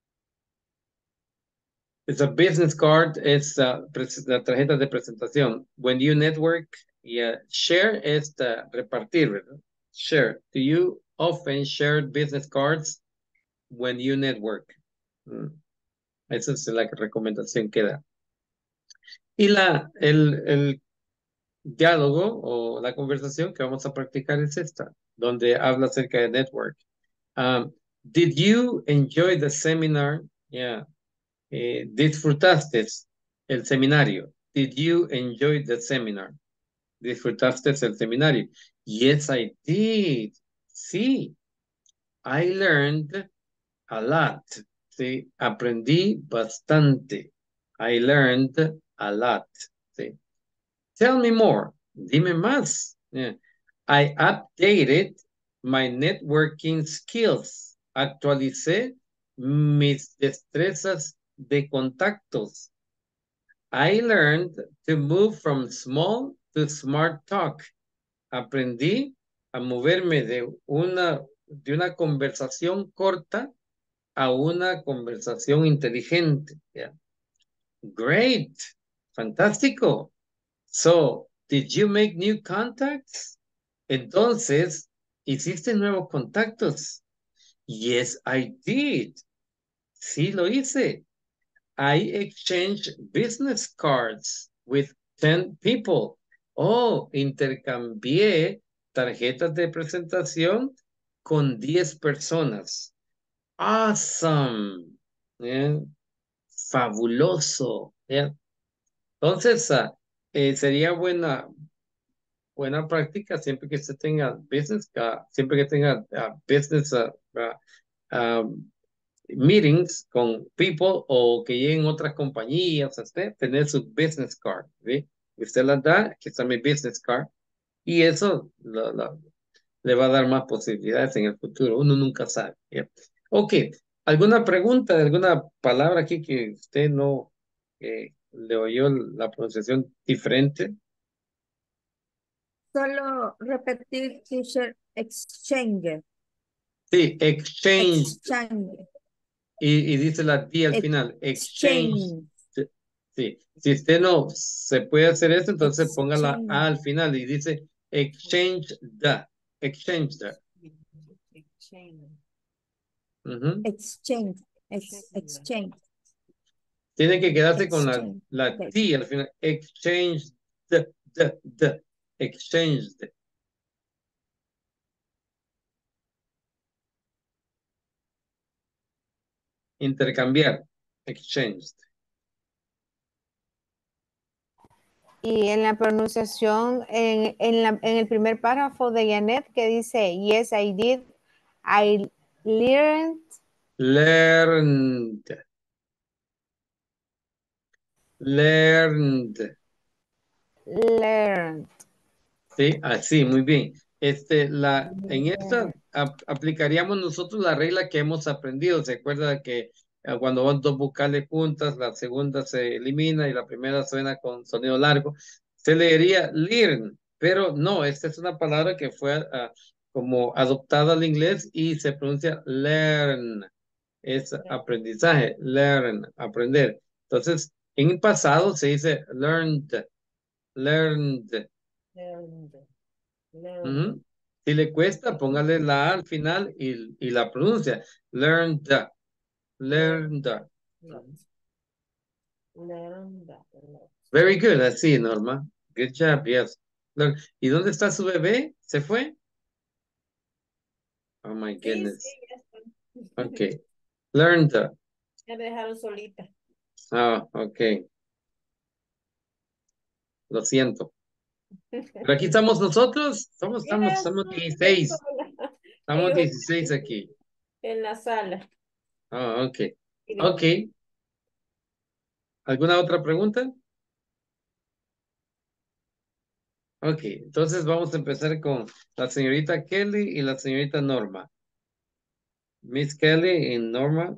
It's a business card, es la tarjeta de presentación. When you network, yeah, share es repartir, ¿verdad? Share. Do you often share business cards when you network? Esa es la recomendación que da. Y el diálogo o la conversación que vamos a practicar es esta, donde habla acerca de network. Did you enjoy the seminar? Yeah. ¿Disfrutaste el seminario? Did you enjoy the seminar? ¿Disfrutaste el seminario? Yes, I did. Sí. I learned a lot. Sí. Aprendí bastante. I learned a lot. Sí. Tell me more. Dime más. Yeah. I updated my networking skills. Actualicé mis destrezas de contactos. I learned to move from small to smart talk. Aprendí a moverme de una conversación corta a una conversación inteligente. Yeah. Great. Fantástico. So, did you make new contacts? Entonces, ¿hiciste nuevos contactos? Yes, I did. Sí, lo hice. I exchanged business cards with 10 people. Oh, intercambié tarjetas de presentación con 10 personas. Awesome. Yeah. Fabuloso. Yeah. Entonces, sería buena práctica siempre que usted tenga business, siempre que tenga business meetings con people o que lleguen otras compañías, tener su business card, ¿sí? Usted la da, aquí está mi business card, y eso le va a dar más posibilidades en el futuro, uno nunca sabe. ¿Ya? Ok, ¿alguna pregunta de alguna palabra aquí que usted no le oyó la pronunciación diferente? Solo repetir, teacher, exchange. Sí, exchange. Exchange. Y dice la D al final, exchange. Sí, si usted no se puede hacer eso, entonces ponga la A al final y dice exchange the. Exchange the. Ujú. Exchange. Exchange. Tiene que quedarse con la Ok. T al final. Exchange the. Exchange the. Intercambiar. Exchange. Y en la pronunciación, en el primer párrafo de Janet que dice, yes, I did, I learned Learned. Learned. Learned. Sí, así, muy bien. En esta aplicaríamos nosotros la regla que hemos aprendido. ¿Se acuerda que cuando van dos vocales juntas, la segunda se elimina y la primera suena con sonido largo? Se leería learn, pero no, esta es una palabra que fue como adoptada al inglés y se pronuncia learn. Es aprendizaje, learn, aprender. Entonces, en pasado se dice learned, learned. Ujú. Si le cuesta, póngale la A al final y la pronuncia. Learn the. Learn the. Very good. Así, Norma. Good job, yes. ¿Y dónde está su bebé? ¿Se fue? Oh my Sí, goodness. ya está. Okay. Learn the. Ya me dejaron solita. Ah, ok. Lo siento. Pero aquí estamos nosotros. Yes, Estamos estoy 16. sola. Estamos Ellos 16 aquí. en la sala. Ah, ok. Ok. ¿Alguna otra pregunta? Ok, entonces vamos a empezar con la señorita Kelly y la señorita Norma. Miss Kelly y Norma.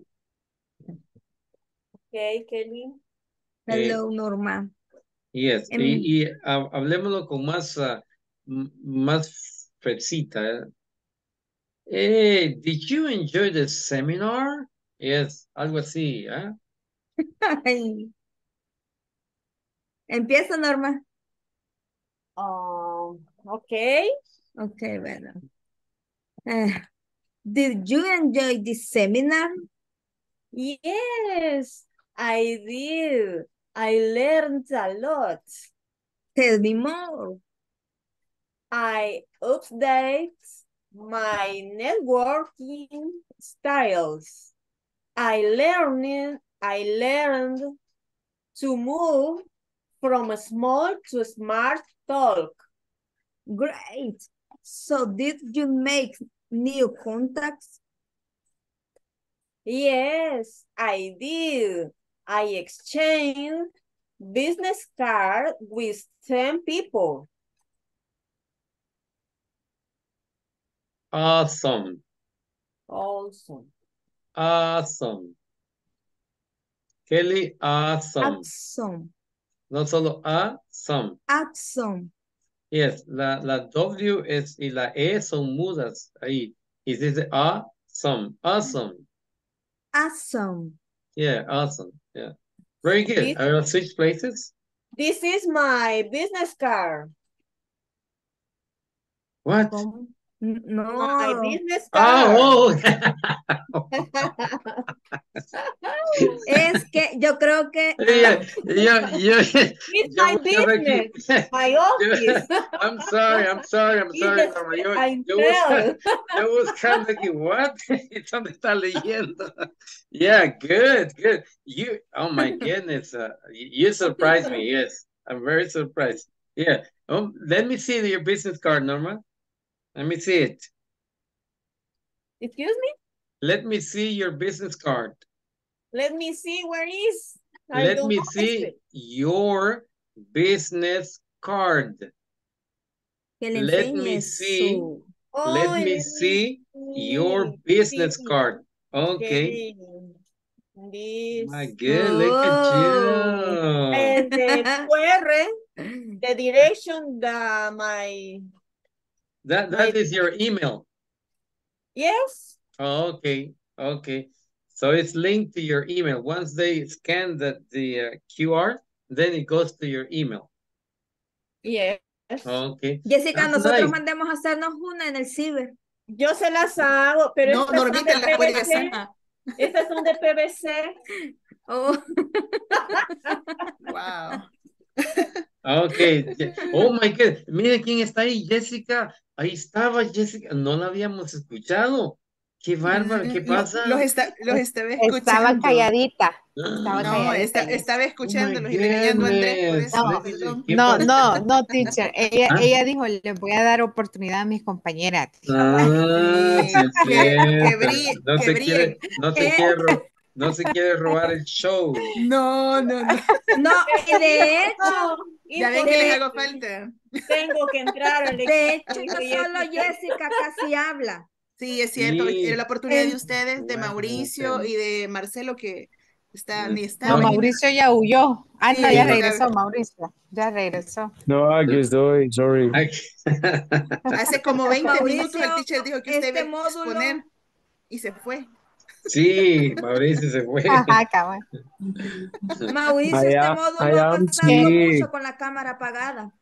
Ok, Kelly. eh, Hello, Norma. yes, Em, hablemoslo con más, más fresita. Did you enjoy the seminar? Yes, algo así, ¿ah? ay, empieza, Norma. Okay. Ok, bueno. Did you enjoy this seminar? Yes, I did. I learned a lot. Tell me more. I update my networking styles. I learned to move from small to smart talk. Great. So did you make new contacts? Yes, I did. I exchanged business card with 10 people. Awesome, Also. awesome. Kelly, awesome. Awesome. No solo awesome. Awesome. Yes, la W es, y la E son mudas ahí. Y se dice awesome, awesome. Awesome. Yeah, awesome. Yeah. Very good. I will switch places. This is my business card. What? ¿Cómo? My No. business card. Oh, Es que yo creo que It's my business, my office. I'm sorry, Norma. Yo buscando aquí, what? ¿Dónde está leyendo? Yeah, good, good. Oh my goodness, you surprised me, yes. I'm very surprised. Yeah, let me see your business card, Norma. Let me see it. Excuse me? Let me see your business card. Let me see where is. Let me see your business card. que le Let me enseñe see. su... Let me see your business card. Okay. This. My God, look at you. And the QR, the direction that my... That is your email. Yes. Okay, okay. So it's linked to your email. Once they scan the QR, then it goes to your email. Yes. Okay. Jessica, That's nosotros nice. mandemos a hacernos una en el ciber. Yo se las hago, pero No, estas son Normita de la puede PVC. hacer. Estas son de PVC. Oh. Wow. Okay. Oh my God. Mire quién está ahí, Jessica. Ahí estaba Jessica. No la habíamos escuchado. Qué bárbaro, ¿qué pasa? Los estaba Estaba escuchando. calladita. Estaba No, calladita. estaba Oh my escuchándolos y regañando a Andrés por goodness. eso, No, perdón. ¿Qué No, pasa? no, no, teacher. ¿Ah? Ella dijo, le voy a dar oportunidad a mis compañeras. Ah, sí es cierto. No Que se quiere, brillen. no se quiere robar el show. No, no, no. No, de hecho, Ya ven que les de, hago falta. Tengo que entrar al de hecho, equipo, no dijo solo Jessica casi habla. Sí, es cierto. Era la Sí. oportunidad de En- ustedes, de Bueno, Mauricio y de Marcelo, que ni No, estaba No, ni nada. Mauricio ya huyó. Ah, Sí, no, sí, ya no. regresó, Mauricio. Ya regresó. No, aquí estoy, sorry. Ay, Hace como 20 minutos el Mauricio, teacher dijo que usted iba este a exponer módulo, y se fue. Sí, Mauricio se fue. Ajá, cabal. Mauricio, este I módulo ha am pasado sick. mucho con la cámara apagada.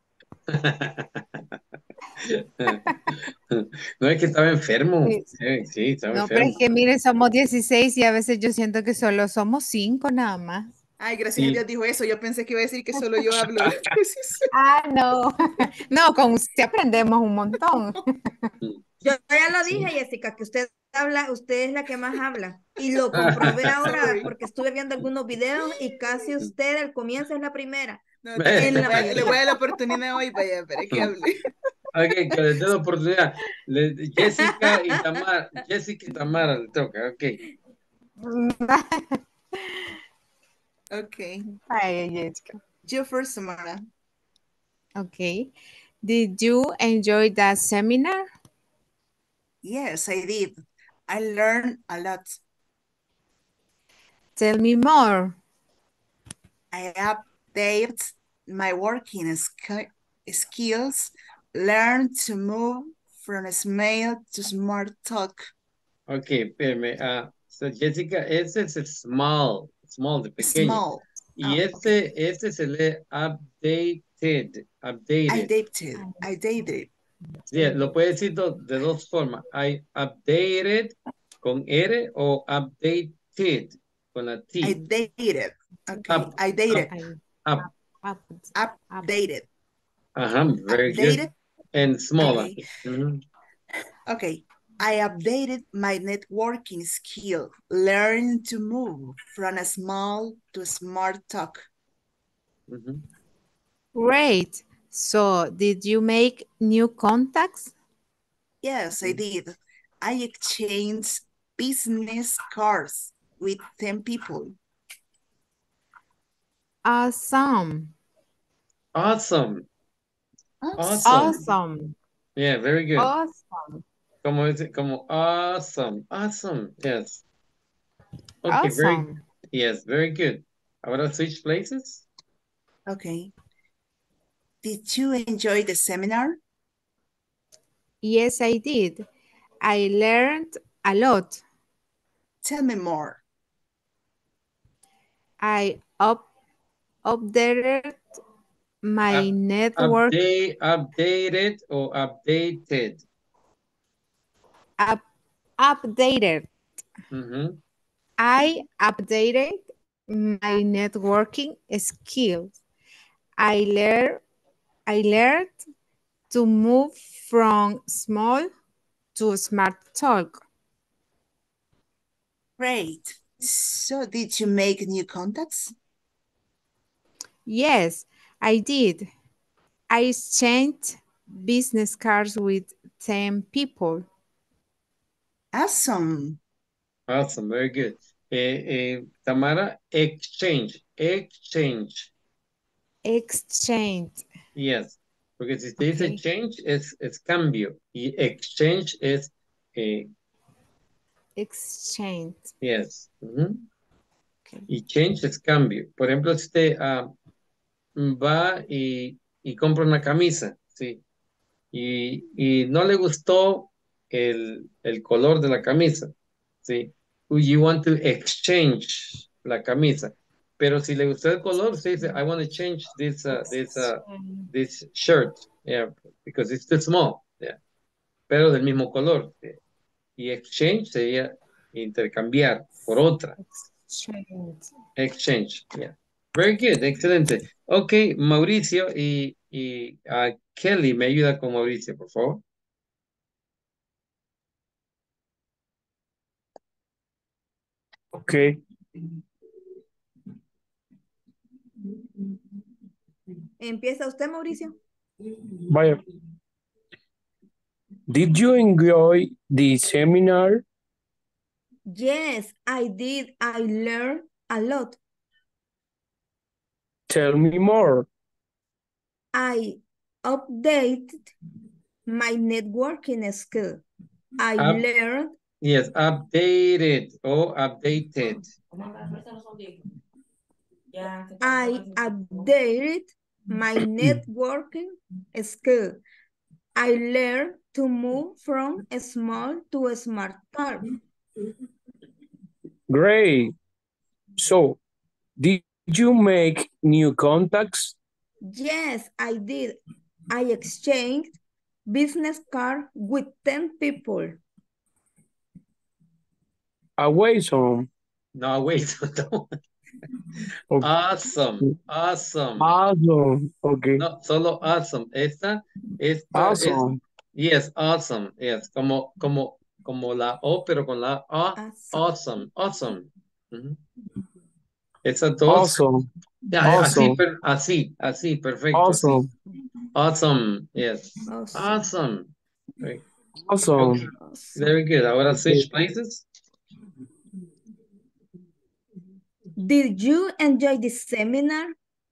No es que estaba enfermo. Sí. Sí, estaba No, pero es enfermo. que miren, somos 16 y a veces yo siento que solo somos 5 nada más. Ay, gracias a Sí. Dios dijo eso. Yo pensé que iba a decir que solo yo hablo. Ah, no. No, con usted aprendemos un montón. Yo ya lo Sí. dije, Jessica, que usted habla, usted es la que más habla. Y lo comprobé ahora Sorry. porque estuve viendo algunos videos y casi usted al comienzo es la primera. No, teacher, En la le voy a mayoría. dar la oportunidad hoy para que hable. Ok, que les dé la oportunidad. Jessica y Tamara le toca, ok. Ok. Ay, Jessica. You first, Samara. Okay. Did you enjoy that seminar? Yes, I did. I learned a lot. Tell me more. I update my working skills, learn to move from small to smart talk. Ok, espérame. So Jessica, ese es small de pequeño. Small. Y Okay. este se lee updated. I dated. Sí, lo puede decir de dos formas. I updated con R o updated con la I T. dated. Okay. Up, I up, dated. Up, up. up, up. Updated. Very good. Updated. And small. Okay. Okay. I updated my networking skill, learning to move from a small to smart talk. Great. So, did you make new contacts? Yes, I did. I exchanged business cards with 10 people. Awesome. Awesome. Awesome. Yeah, very good. Awesome. Como awesome. Awesome. Yes. Okay, Awesome. very good. Ahora switch places. Okay. Did you enjoy the seminar? Yes, I did. I learned a lot. Tell me more. I updated my network. Updated or updated. Updated. I updated my networking skills. I learned to move from small to smart talk. Great. So did you make new contacts? Yes, I did. I exchanged business cards with 10 people. Awesome. Awesome, very good. Tamara, exchange. Yes, porque si te dice change es cambio y exchange es Exchange. yes. Y change es cambio. Por ejemplo, si usted va y compra una camisa, sí, y no le gustó el color de la camisa, sí, you want to exchange la camisa. Pero si le gustó el color, usted dice, I want to change this shirt, yeah, because it's too small, yeah, pero del mismo color. Yeah. Y exchange sería intercambiar por otra. Exchange, yeah. Very good, excelente. Ok, Mauricio y Kelly, ¿me ayuda con Mauricio, por favor? Okay. Empieza usted, Mauricio. Vaya. Did you enjoy the seminar? Yes, I did. I learned a lot. Tell me more. I updated my networking skill. I Up, learned. yes, updated or updated. I updated my networking skill. I learned to move from a small to a smart talk. Great. So, did you make new contacts? Yes, I did. I exchanged business card with 10 people. Away some. No, wait. Okay. Awesome. Awesome. Awesome. Okay. No, solo awesome. Esta es, Awesome. yes, awesome. Yes, como la O, pero con la A. Awesome. Awesome. Ujú. Esas dos. Awesome. Así, Awesome. así, perfecto. Así. Awesome. Awesome. Yes. Awesome. Awesome. Right. Awesome. Okay. Very good. Ahora switch places. Did you enjoy the seminar?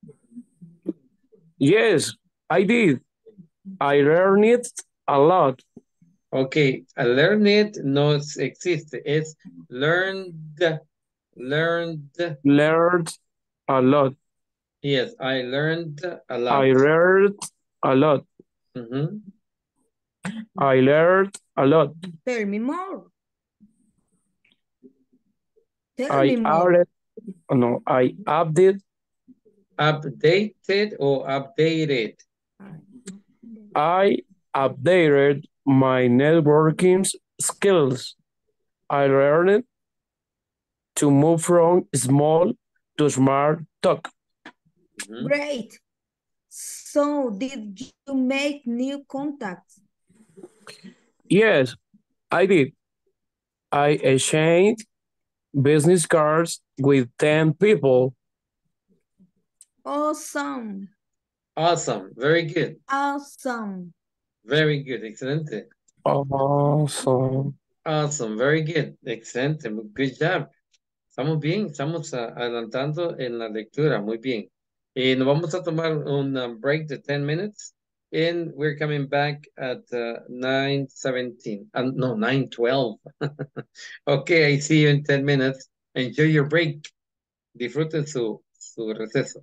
Yes, I did. I learned it a lot. Okay, learn it no existe. Es learned. Learned. Learned a lot. Yes, I learned a lot. I learned a lot. Mhm. I learned a lot. Tell me more. Tell I me more. added, no, I updated. Updated or updated? I updated my networking skills. I learned to move from small to smart talk. Mhm. Great. So, did you make new contacts? Yes, I did. I exchanged business cards with 10 people. Awesome. Awesome. Very good. Awesome. Very good. Excelente. Awesome. Awesome. Very good. Excelente. Good job. Estamos bien. Estamos adelantando en la lectura. Muy bien. Nos vamos a tomar un break de 10 minutes. And we're coming back at 9:17. No, 9:12. Okay, I see you in 10 minutes. Enjoy your break. Disfruten su receso.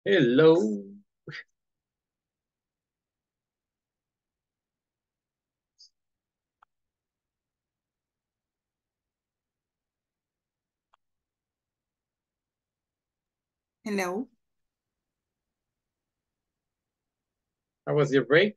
Hello. Hello. How was your break?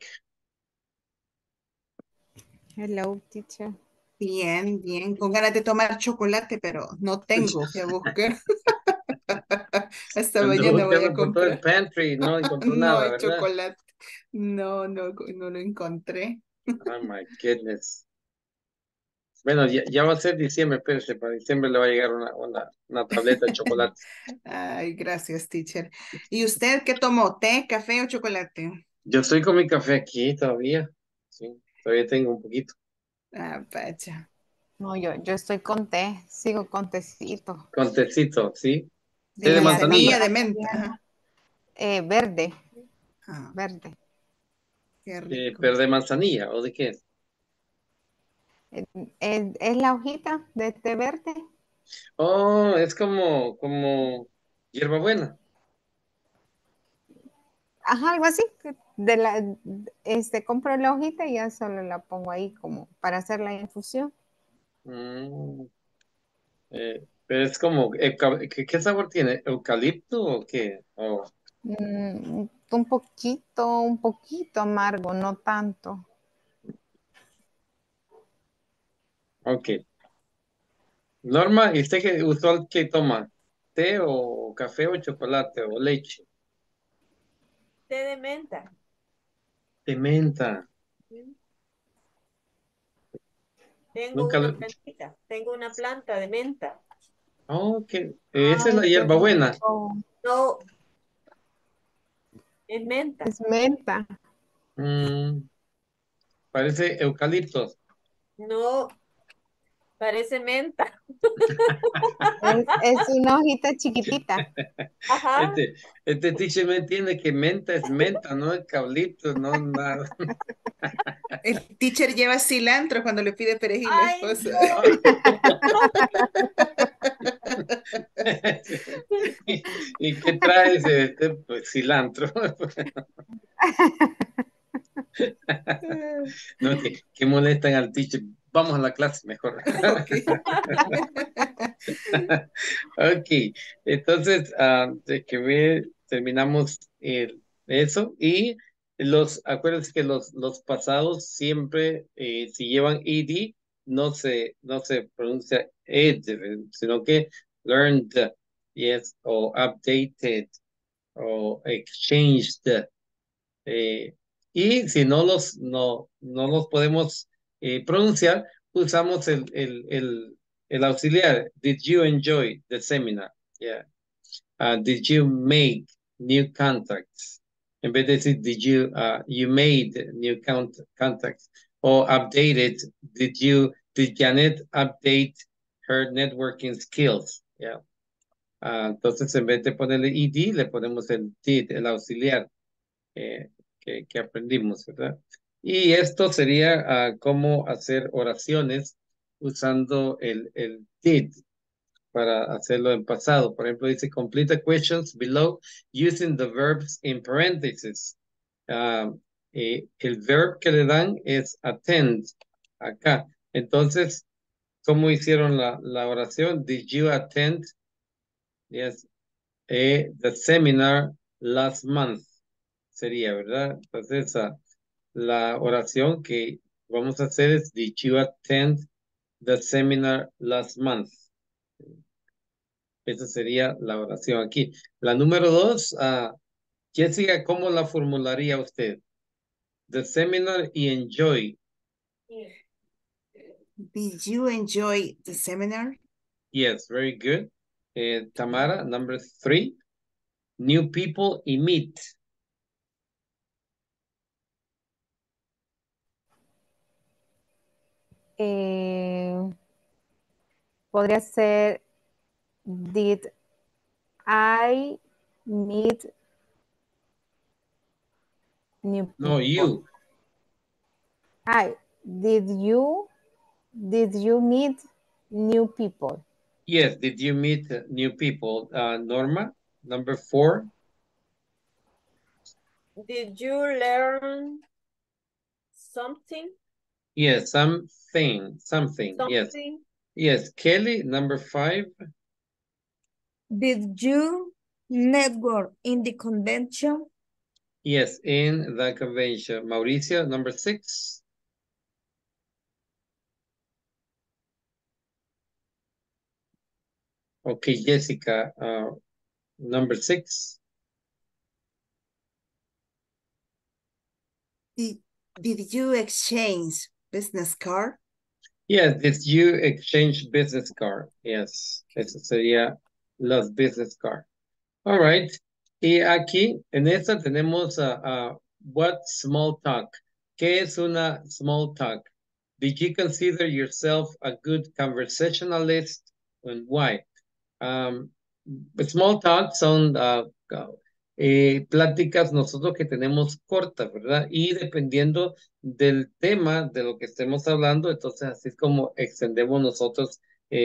Hello, teacher. Bien, bien. Con ganas de tomar chocolate, pero no tengo. Fui a buscar. Hasta Anduvo mañana voy a buscando por todo el comprar. pantry, no encontró No nada, hay ¿verdad? chocolate. No, no, no lo encontré. Oh my goodness. Bueno, ya va a ser diciembre, espérese, para diciembre le va a llegar una tableta de chocolate. Ay, gracias, teacher. ¿Y usted qué tomó? ¿Té, café o chocolate? Yo estoy con mi café aquí todavía. Sí, todavía tengo un poquito. Ah, vaya. No, yo estoy con té, sigo con tecito. Con tecito, ¿sí? De Té de Y ando por manzanilla. manzanilla, de la menta. Ajá. mañana, verde, Ah, verde. qué rico. ¿Pero de manzanilla o de qué? Es la hojita de té verde. Oh, es como hierbabuena. Ajá, algo así. Compro la hojita y ya solo la pongo ahí como para hacer la infusión. Mm, pero es como, ¿qué sabor tiene? ¿Eucalipto o qué? Oh, Un poquito amargo, no tanto. ok. Norma, ¿y usted qué usual qué toma? ¿Té o café o chocolate o leche? Té de menta. De menta. Tengo Nunca una lo... plantita, tengo una planta de menta. Oh, ok. Esa es la Ay, qué hierbabuena. rico. No, es menta. Es menta. Mm, parece eucalipto. No, parece menta. Es una hojita chiquitita. Ajá. Este teacher me entiende que menta es menta, no eucalipto, no nada. El teacher lleva cilantro cuando le pide perejil a la Ay, esposa. ¿Y qué trae ese? Pues cilantro. No, que molestan al teacher. Vamos a la clase mejor. Ok. Ok, entonces, de que terminamos eso y acuérdense que los pasados siempre, si llevan ed, no se pronuncia ed, sino que learned, yes, o updated, o exchanged. eh, y si no los podemos pronunciar, usamos el auxiliar. Did you enjoy the seminar? Yeah. Did you make new contacts? En vez de decir, you made new contacts? O updated, did Janet update her networking skills? Yeah. Entonces, en vez de ponerle ed, le ponemos el did, el auxiliar eh, que aprendimos, ¿verdad? Y esto sería cómo hacer oraciones usando el did para hacerlo en pasado. Por ejemplo, dice complete the questions below using the verbs in parentheses. El verb que le dan es attend acá. Entonces, ¿cómo hicieron la oración? Did you attend? Yes. The seminar last month sería, ¿verdad? Entonces, la oración que vamos a hacer es Did you attend the seminar last month? Esa sería la oración aquí. La número 2, Jessica, ¿cómo la formularía usted? The seminar y enjoy. Did you enjoy the seminar? Yes, very good. Tamara, number 3, new people y meet. Podría ser, did I meet new No, people? you. Hi, did you meet new people? Yes, did you meet new people? Norma, number 4. Did you learn something? Yes, something, yes. Something? Yes, Kelly, number 5. Did you network in the convention? Yes, in the convention. Mauricio, number 6. Okay, Jessica, number 6. Did you exchange business card? Yes, did you exchange business card? Yes, eso sería los business card. All right. Y aquí, en esta tenemos what small talk. ¿Qué es una small talk? Did you consider yourself a good conversationalist and why? Small talk son pláticas nosotros que tenemos cortas, ¿verdad? Y dependiendo del tema de lo que estemos hablando, entonces así es como extendemos nosotros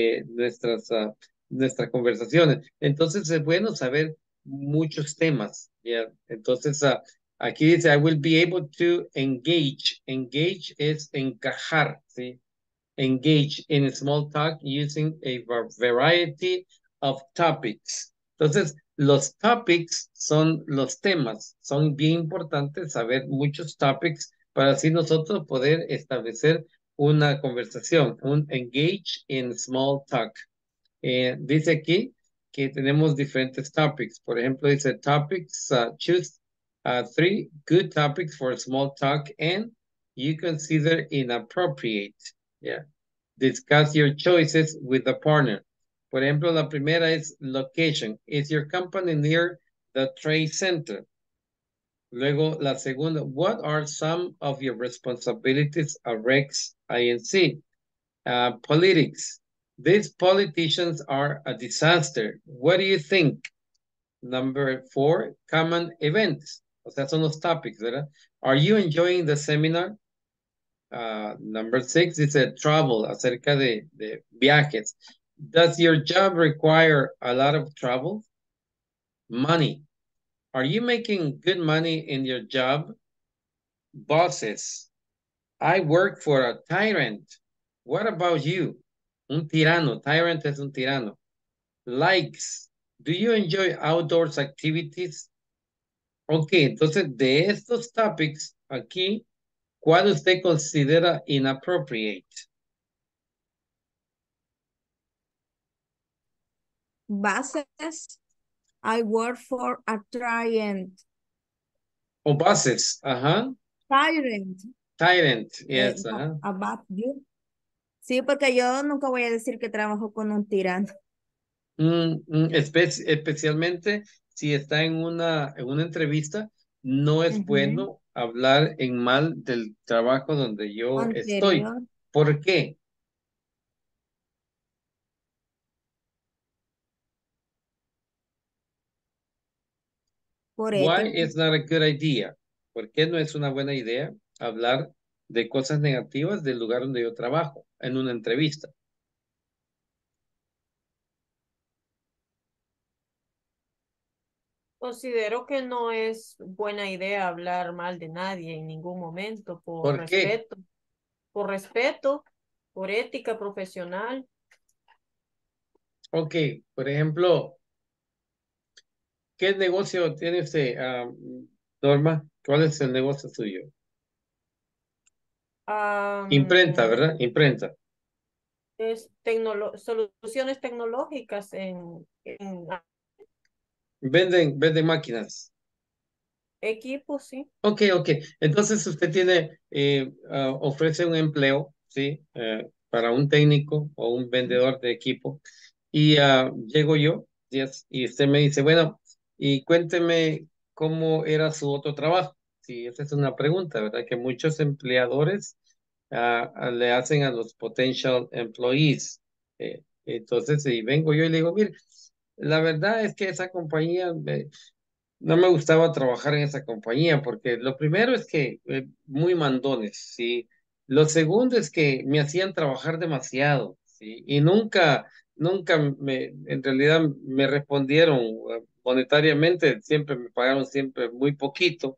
nuestras conversaciones. Entonces es bueno saber muchos temas, ¿ya? Entonces aquí dice, I will be able to engage. Engage es encajar, ¿sí? Engage in small talk using a variety of topics. Entonces, los topics son los temas. Son bien importantes saber muchos topics para así nosotros poder establecer una conversación, un engage in small talk. Dice aquí que tenemos diferentes topics. Por ejemplo, dice topics, choose 3 good topics for small talk and you consider inappropriate. Yeah. Discuss your choices with the partner. Por ejemplo, la primera es location. Is your company near the trade center? Luego, la segunda, what are some of your responsibilities at Rex INC? Politics. These politicians are a disaster. What do you think? Number 4, common events. O sea, son los topics, ¿verdad? Are you enjoying the seminar? Number 6 dice travel, acerca de viajes. Does your job require a lot of travel? Money. Are you making good money in your job? Bosses. I work for a tyrant. What about you? Un tirano. Tyrant es un tirano. Likes. Do you enjoy outdoors activities? Ok, entonces de estos topics aquí, ¿cuál usted considera inappropriate? Bases. I work for a tyrant. O bases, ajá. Tyrant. Tyrant, yes, ajá. About you. Sí, porque yo nunca voy a decir que trabajo con un tirano. Especialmente si está en una entrevista, no es bueno hablar en mal del trabajo donde yo estoy. Anterior. ¿Por qué? Por Why ética. is not a good idea? ¿Por qué no es una buena idea hablar de cosas negativas del lugar donde yo trabajo en una entrevista? Considero que no es buena idea hablar mal de nadie en ningún momento por ¿Por qué? respeto, por ética profesional. Ok, por ejemplo, ¿qué negocio tiene usted, Norma? ¿Cuál es el negocio suyo? Imprenta, ¿verdad? Imprenta. Es soluciones tecnológicas en Venden máquinas. equipos, sí. Ok. Entonces usted tiene, ofrece un empleo, ¿sí? Para un técnico o un vendedor de equipo. Y llego yo, yes, y usted me dice, bueno, y cuénteme cómo era su otro trabajo. Sí, esa es una pregunta, ¿verdad? Que muchos empleadores le hacen a los potential employees. Entonces, si vengo yo y le digo, mire, la verdad es que esa compañía no me gustaba trabajar en esa compañía porque lo primero es que muy mandones, ¿sí? Lo segundo es que me hacían trabajar demasiado, ¿sí? Y nunca en realidad me respondieron monetariamente, siempre me pagaron siempre muy poquito.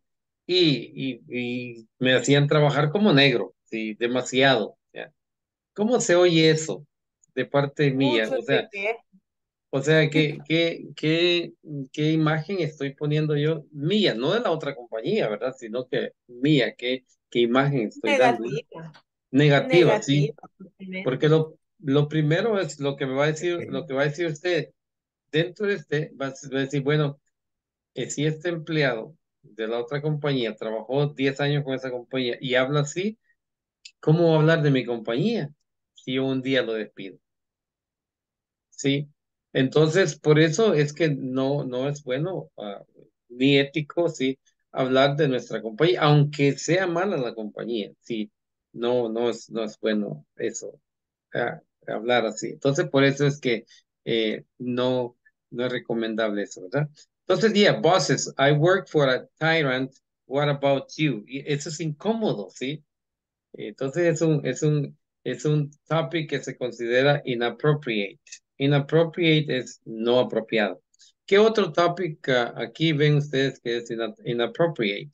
y me hacían trabajar como negro, sí, demasiado. ¿Ya? ¿Cómo se oye eso de parte mía? Mucho de qué. O sea, ¿qué imagen estoy poniendo yo? Mía, no de la otra compañía, ¿verdad? Sino que mía, ¿qué imagen estoy dando? Negativa. Negativa, sí. Negativa. Primero. Porque lo primero es lo que me va a decir, lo que va a decir usted. Dentro de este, va a decir, bueno, si este empleado de la otra compañía trabajó 10 años con esa compañía y habla así, ¿cómo va a hablar de mi compañía si yo un día lo despido? Sí, entonces por eso es que no es bueno ni ético, sí, hablar de nuestra compañía, aunque sea mala la compañía, sí, no es bueno eso, ah, hablar así. Entonces por eso es que no es recomendable eso, ¿verdad? Entonces, yeah, bosses, I work for a tyrant, what about you? Y eso es incómodo, ¿sí? Entonces es un topic que se considera inappropriate. Inappropriate es no apropiado. ¿Qué otro topic aquí ven ustedes que es inappropriate?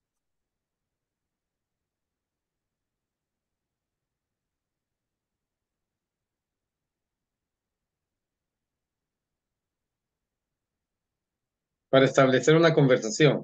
Para establecer una conversación.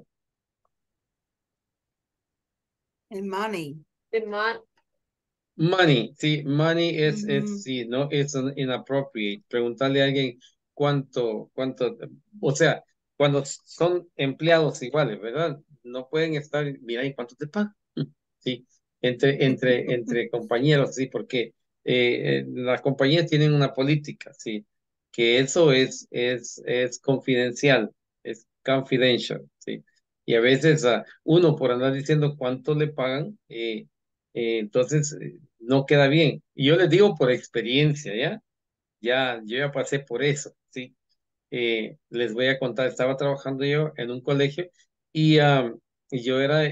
And money. The man. Money, sí, money Ujú. sí, no, es inappropriate. Preguntarle a alguien cuánto, o sea, cuando son empleados iguales, ¿verdad? No pueden estar, mira, ¿y cuánto te pagan? Sí, entre compañeros, sí, porque las compañías tienen una política, sí, que eso es confidencial, es confidential, sí. Y a veces uno por andar diciendo cuánto le pagan, entonces no queda bien. Y yo les digo por experiencia, ¿ya? Yo ya pasé por eso, ¿sí? Les voy a contar, estaba trabajando yo en un colegio y yo era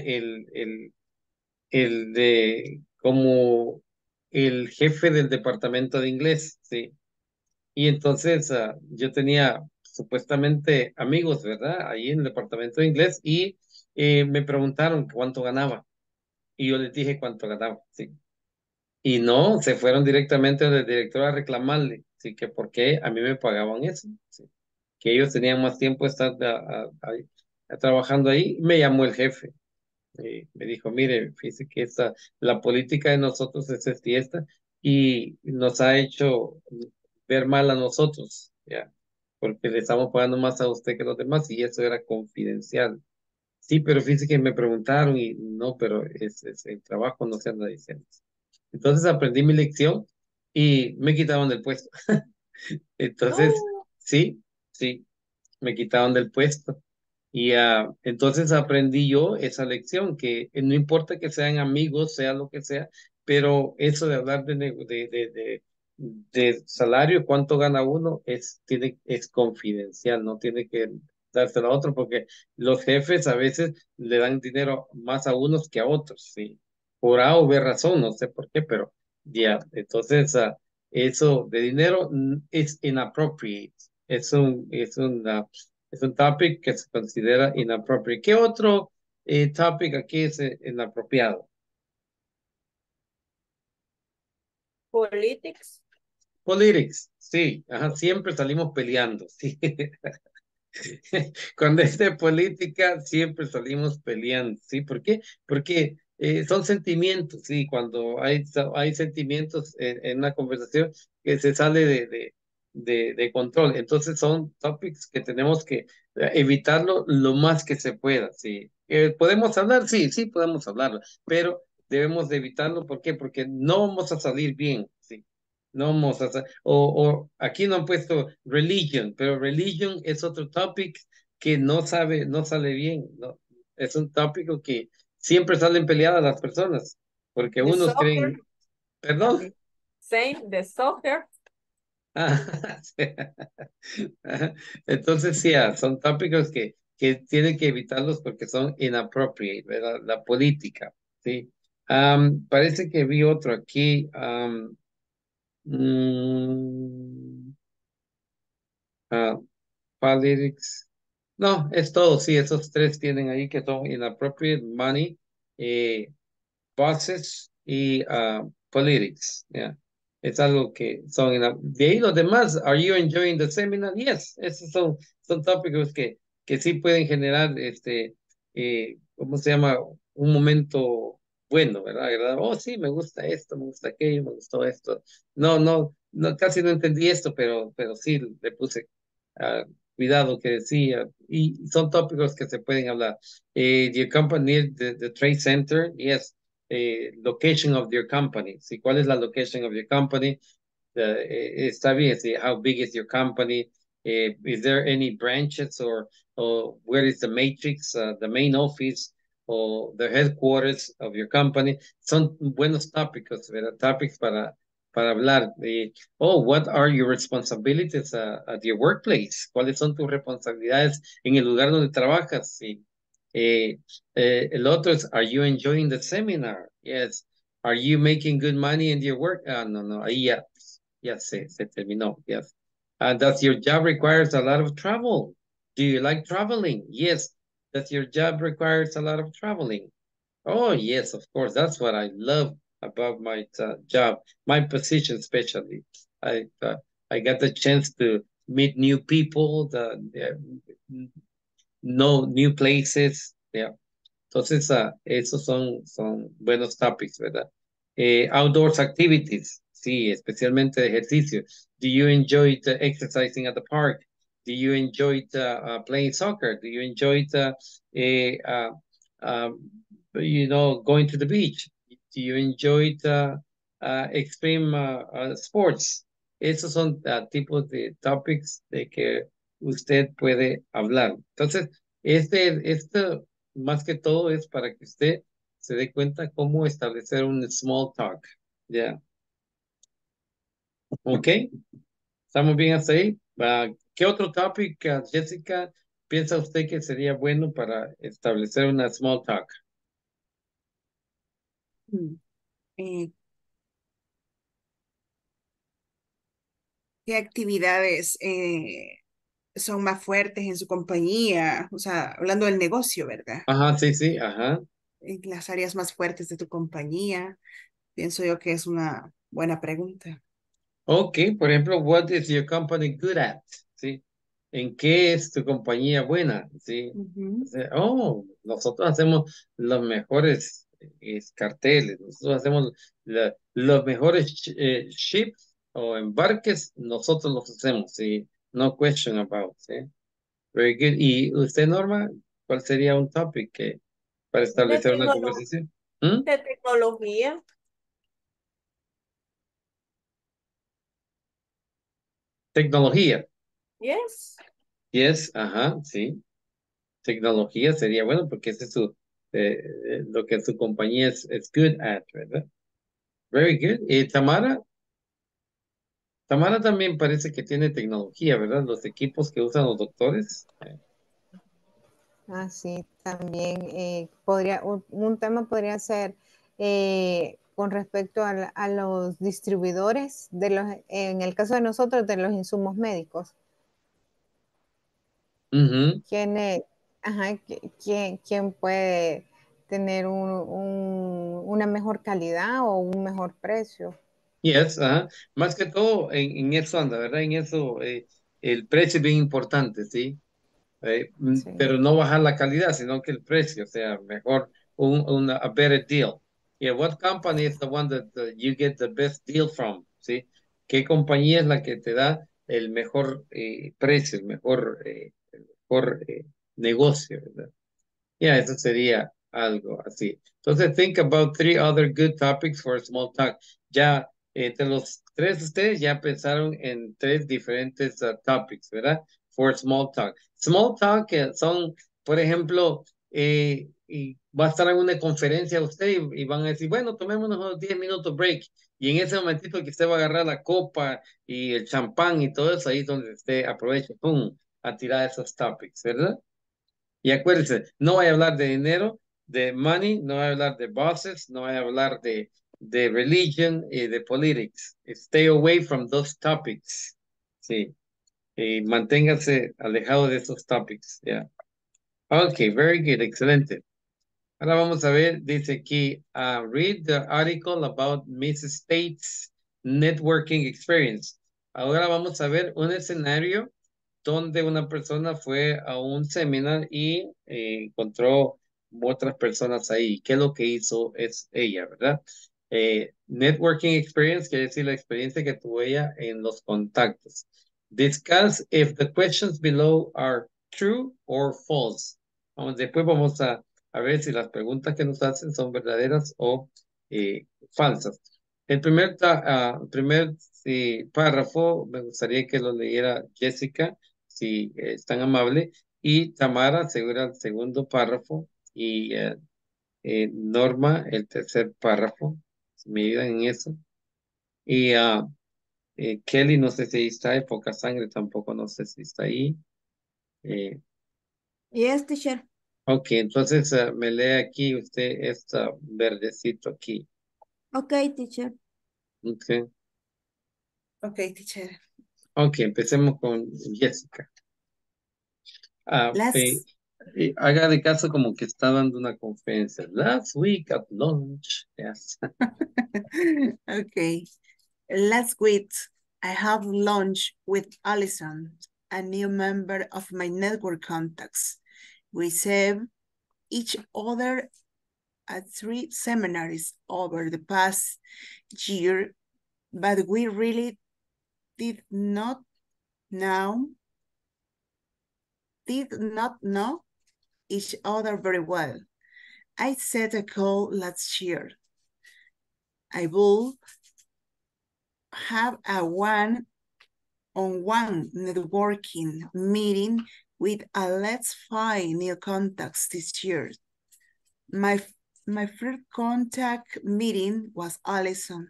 el de como el jefe del departamento de inglés, ¿sí? Y entonces yo tenía supuestamente amigos, ¿verdad? Ahí en el departamento de inglés y me preguntaron cuánto ganaba y yo les dije cuánto ganaba, ¿sí? Y no, se fueron directamente al director a reclamarle, ¿sí? Que por qué a mí me pagaban eso, ¿sí? Que ellos tenían más tiempo estar trabajando ahí. Me llamó el jefe. Me dijo, mire, fíjese que la política de nosotros es esta y nos ha hecho ver mal a nosotros, ya, porque le estamos pagando más a usted que a los demás y eso era confidencial. Sí, pero fíjese que me preguntaron y no, pero es el trabajo no se anda diciendo. Entonces aprendí mi lección y me quitaron del puesto. Entonces, No. sí, sí, me quitaron del puesto. Y entonces aprendí yo esa lección, que no importa que sean amigos, sea lo que sea, pero eso de hablar de salario, cuánto gana uno, es confidencial, no tiene que dárselo a otro, porque los jefes a veces le dan dinero más a unos que a otros, ¿sí? Por A o B razón, no sé por qué, pero ya, entonces eso de dinero es inappropriate, es un topic que se considera inappropriate. ¿Qué otro topic aquí es inapropiado? Politics. Politics, sí, ajá, siempre salimos peleando, sí. Cuando es de política, siempre salimos peleando, ¿sí? ¿Por qué? Porque son sentimientos, ¿sí? Cuando hay sentimientos en una conversación que se sale de control. Entonces son topics que tenemos que evitarlo lo más que se pueda, ¿sí? ¿Podemos hablar? Sí, sí podemos hablarlo, pero debemos de evitarlo. ¿Por qué? Porque no vamos a salir bien, ¿sí? No vamos a o aquí no han puesto religion, pero religion es otro topic que no sale bien, ¿no? Es un tópico que siempre salen peleadas las personas, porque The unos soccer. creen, perdón. También. Same. The soccer. Sí. Ajá. Entonces, sí, son tópicos que tienen que evitarlos porque son inappropriate, ¿verdad? La política, ¿sí? Parece que vi otro aquí. Mm, ah, Politics. No, es todo, sí, esos tres tienen ahí que son inappropriate, money, bosses y politics. Yeah. Es algo que son de ahí los demás. Are you enjoying the seminar? Yes, esos son tópicos que sí pueden generar ¿cómo se llama? Un momento bueno, ¿verdad? Oh, sí, me gusta esto, me gusta aquello, me gustó esto. No, casi no entendí esto, pero sí le puse cuidado que decía. Y son tópicos que se pueden hablar. Your company, the trade center, yes. Location of your company. Sí, ¿cuál es la location of your company? Está bien. Sí, how big is your company? Is there any branches or where is the matrix, the main office or the headquarters of your company? Son buenos tópicos, ¿verdad? Topics para hablar de, what are your responsibilities at your workplace? ¿Cuáles son tus responsabilidades en el lugar donde trabajas? Sí. El otro es, are you enjoying the seminar? Yes. Are you making good money in your work? No, ahí ya se terminó. Yes. Does your job requires a lot of travel? Do you like traveling? Yes. Does your job requires a lot of traveling? Oh, yes, of course. That's what I love about my job, my position especially. I got the chance to meet new people, know new places. Yeah. Entonces, esos son buenos topics, ¿verdad? Outdoors activities, sí, especialmente de ejercicio. Do you enjoy exercising at the park? Do you enjoy playing soccer? Do you enjoy going to the beach? Do you enjoy extreme sports? Esos son tipos de topics de que usted puede hablar. Entonces, este más que todo es para que usted se dé cuenta cómo establecer un small talk. ¿Ya? ¿Ok? ¿Estamos bien hasta ahí? ¿Qué otro topic, Jessica, piensa usted que sería bueno para establecer una small talk? Eh, ¿Qué actividades son más fuertes en su compañía? O sea, hablando del negocio, ¿verdad? Ajá, sí, ajá. En las áreas más fuertes de tu compañía, pienso yo que es una buena pregunta. Ok, por ejemplo, what is your company good at? ¿Sí? ¿En qué es tu compañía buena? ¿Sí? Ujú. Nosotros hacemos los mejores carteles, nosotros hacemos los mejores ships o embarques, nosotros los hacemos, ¿sí? No question about, ¿sí? Very good. ¿Y usted, Norma, cuál sería un topic para De, establecer una conversación? ¿Mm? de tecnología. Tecnología. Yes. Yes, ajá, sí. Tecnología sería bueno porque ese es lo que su compañía es good at, ¿verdad? Very good. Y Tamara también parece que tiene tecnología, ¿verdad? Los equipos que usan los doctores. Sí, también un tema podría ser con respecto a los distribuidores, en el caso de nosotros, de los insumos médicos. Ujú. ¿Quién puede tener una mejor calidad o un mejor precio? Yes, ajá. Más que todo en eso anda, ¿verdad? En eso el precio es bien importante, ¿sí? Sí. Pero no bajar la calidad, sino que el precio, o sea, mejor a better deal. Yeah, what company is the one that you get the best deal from? ¿Sí? ¿Qué compañía es la que te da el mejor precio, el mejor negocio, ¿verdad? Yeah, eso sería algo así. Entonces, think about 3 other good topics for a small talk. Ya, entre los tres ustedes ya pensaron en 3 diferentes topics, ¿verdad? For small talk. Small talk son, por ejemplo, y va a estar en una conferencia usted y van a decir, bueno, tomémonos unos 10 minutos break. Y en ese momentito que usted va a agarrar la copa y el champán y todo eso, ahí es donde usted aprovecha, ¡pum!, a tirar esos topics, ¿verdad? Y acuérdense, no voy a hablar de dinero, de money, no voy a hablar de bosses, no voy a hablar de religion y de politics. Stay away from those topics. Sí. manténgase alejado de esos topics. Yeah. Okay, very good, excelente. Ahora vamos a ver, dice aquí, read the article about Miss State's networking experience. Ahora vamos a ver un escenario donde una persona fue a un seminar y encontró otras personas ahí. ¿Qué es lo que hizo es ella, verdad? Networking experience quiere decir la experiencia que tuvo ella en los contactos. Discuss if the questions below are true or false. Después vamos a ver si las preguntas que nos hacen son verdaderas o falsas. El primer párrafo me gustaría que lo leyera Jessica, si es tan amable, y Tamara asegura el segundo párrafo y Norma el tercer párrafo, si me ayudan en eso. Y Kelly no sé si está ahí, Poca Sangre tampoco no sé si está ahí. Yes, teacher. Ok, entonces me lee aquí usted este verdecito aquí. Okay, teacher. Ok, Okay, teacher. ok, empecemos con Jessica. Last, Haga de caso como que está dando una conferencia. Last week at lunch. Yes. okay. Last week, I have lunch with Alison, a new member of my network contacts. We serve each other at 3 seminars over the past year, but we really did not know each other very well. I set a goal last year. I will have a one-on-one networking meeting with let's find new contacts this year. My first contact meeting was Alison.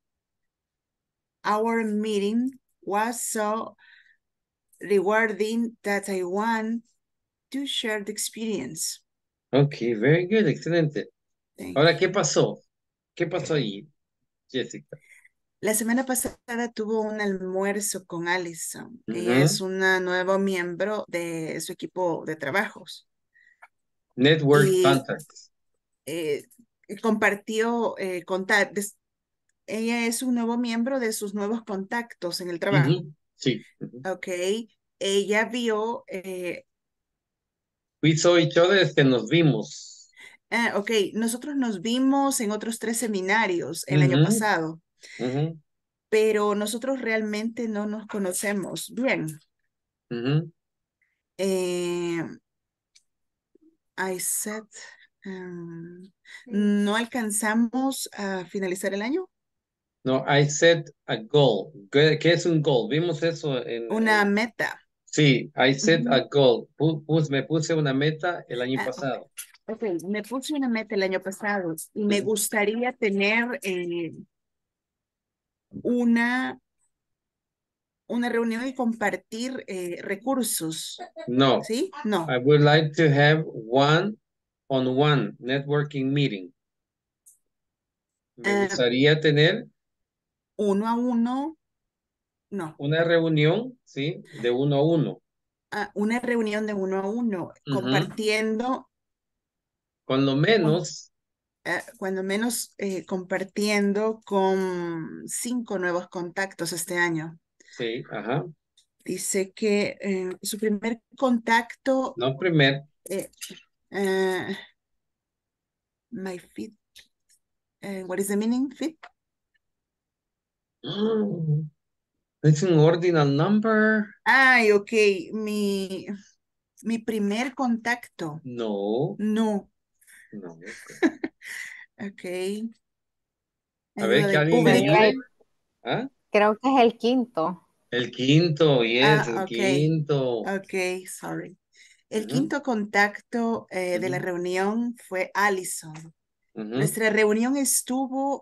Our meeting was so rewarding that I want to share the experience. Ok, very good, excelente. Thank Ahora, you. ¿qué pasó? ¿Qué pasó ahí, Jessica? La semana pasada tuvo un almuerzo con Alison. Ella Ujú. es una nueva miembro de su equipo de trabajos. Network Y contacts. compartió contactos. Ella es un nuevo miembro de sus nuevos contactos en el trabajo. Ujú, sí. Ujú. Ok. Ella vio, We saw each other es que nos vimos. ok, nosotros nos vimos en otros 3 seminarios el año Ujú, pasado, ujú, pero nosotros realmente no nos conocemos bien. ujú. I said, no alcanzamos a finalizar el año. No, I set a goal. ¿Qué es un goal? Vimos eso Una meta. Sí, I set a Ujú. goal. Me puse una meta el año pasado. Ok, me puse una meta el año pasado y me gustaría tener una reunión y compartir recursos. No, ¿Sí? No. I would like to have one-on-one networking meeting. Me gustaría tener Uno a uno, no. una reunión, ¿sí? De uno a uno. Una reunión de uno a uno, compartiendo. Con lo menos. Cuando menos compartiendo con 5 nuevos contactos este año. Sí, ajá. Dice que su primer contacto. No primer. My fit. What is the meaning, fit? Es un ordinal number. Ay, ok. Mi primer contacto. No. No. No. Ok. A ver, que alguien me ayude. ¿Ah? Creo que es el quinto. El quinto, yes, el okay. quinto. Ok, sorry. El quinto contacto de la reunión fue Alison. Nuestra reunión estuvo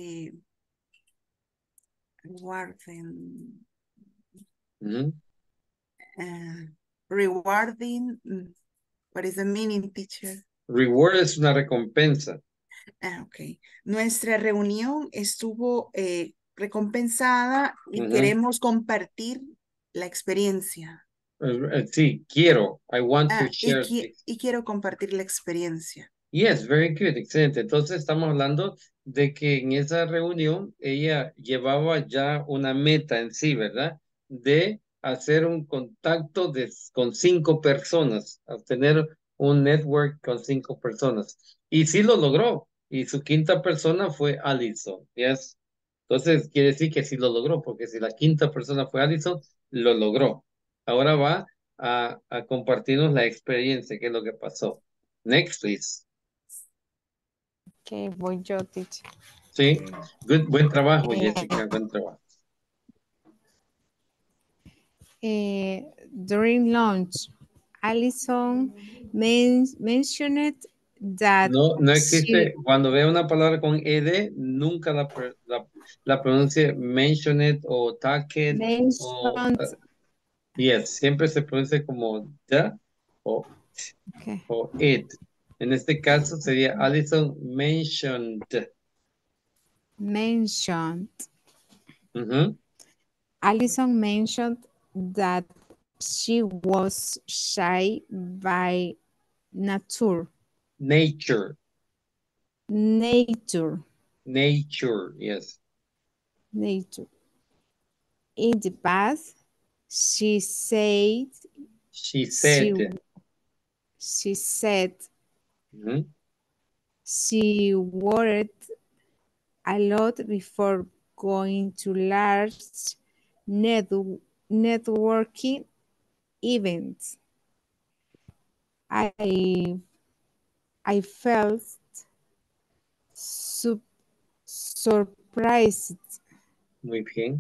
rewarding. What is the meaning, teacher? Reward es una recompensa. Ok. Nuestra reunión estuvo recompensada y queremos compartir la experiencia. Sí, quiero. I want to share. Y quiero compartir la experiencia. Yes, very good, excelente. Entonces estamos hablando de que en esa reunión ella llevaba ya una meta en sí, ¿verdad? De hacer un contacto con 5 personas, obtener un network con 5 personas. Y sí lo logró. Y su quinta persona fue Allison, yes. Entonces quiere decir que sí lo logró, porque si la quinta persona fue Allison, lo logró. Ahora va a compartirnos la experiencia, qué es lo que pasó. Next, please. Ok, voy yo, teacher. Sí, buen trabajo, Jessica, buen trabajo. During lunch, Allison mentioned that No existe, cuando vea una palabra con ed, nunca la pronuncie mentioned o talked o yes, siempre se pronuncia como ya o it. En este caso sería Allison mentioned. Allison mentioned that she was shy by nature. Nature, yes. Nature. In the past, she said she worried a lot before going to large networking events. I felt surprised. Muy bien.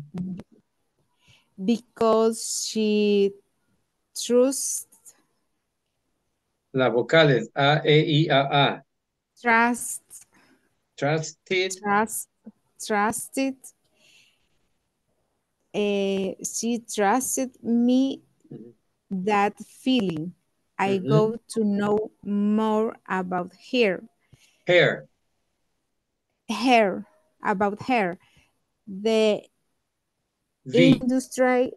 Because she trusts. Las vocales A, E, I, A. Trusted. She trusted me. That feeling. I go to know more about her. About her. The industry.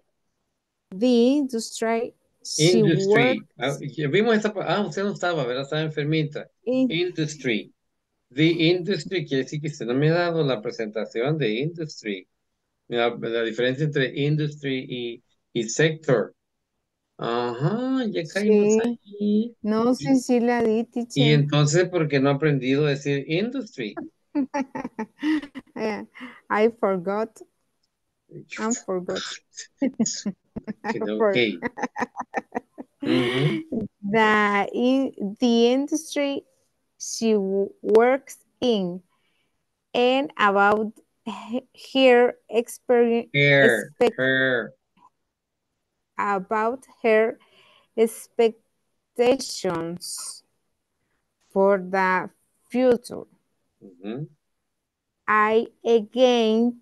She worked. Vimos esta. Usted no estaba, ¿verdad? Estaba enfermita. Industry. The industry quiere decir que usted no me ha dado la presentación de industry. La diferencia entre industry y sector. Ajá, ya caímos ahí. No, sí la di, teacher. Y entonces, ¿por qué no ha aprendido a decir industry? I forgot. I forgot. Okay. The industry she works in and about her experience about her expectations for the future. I gained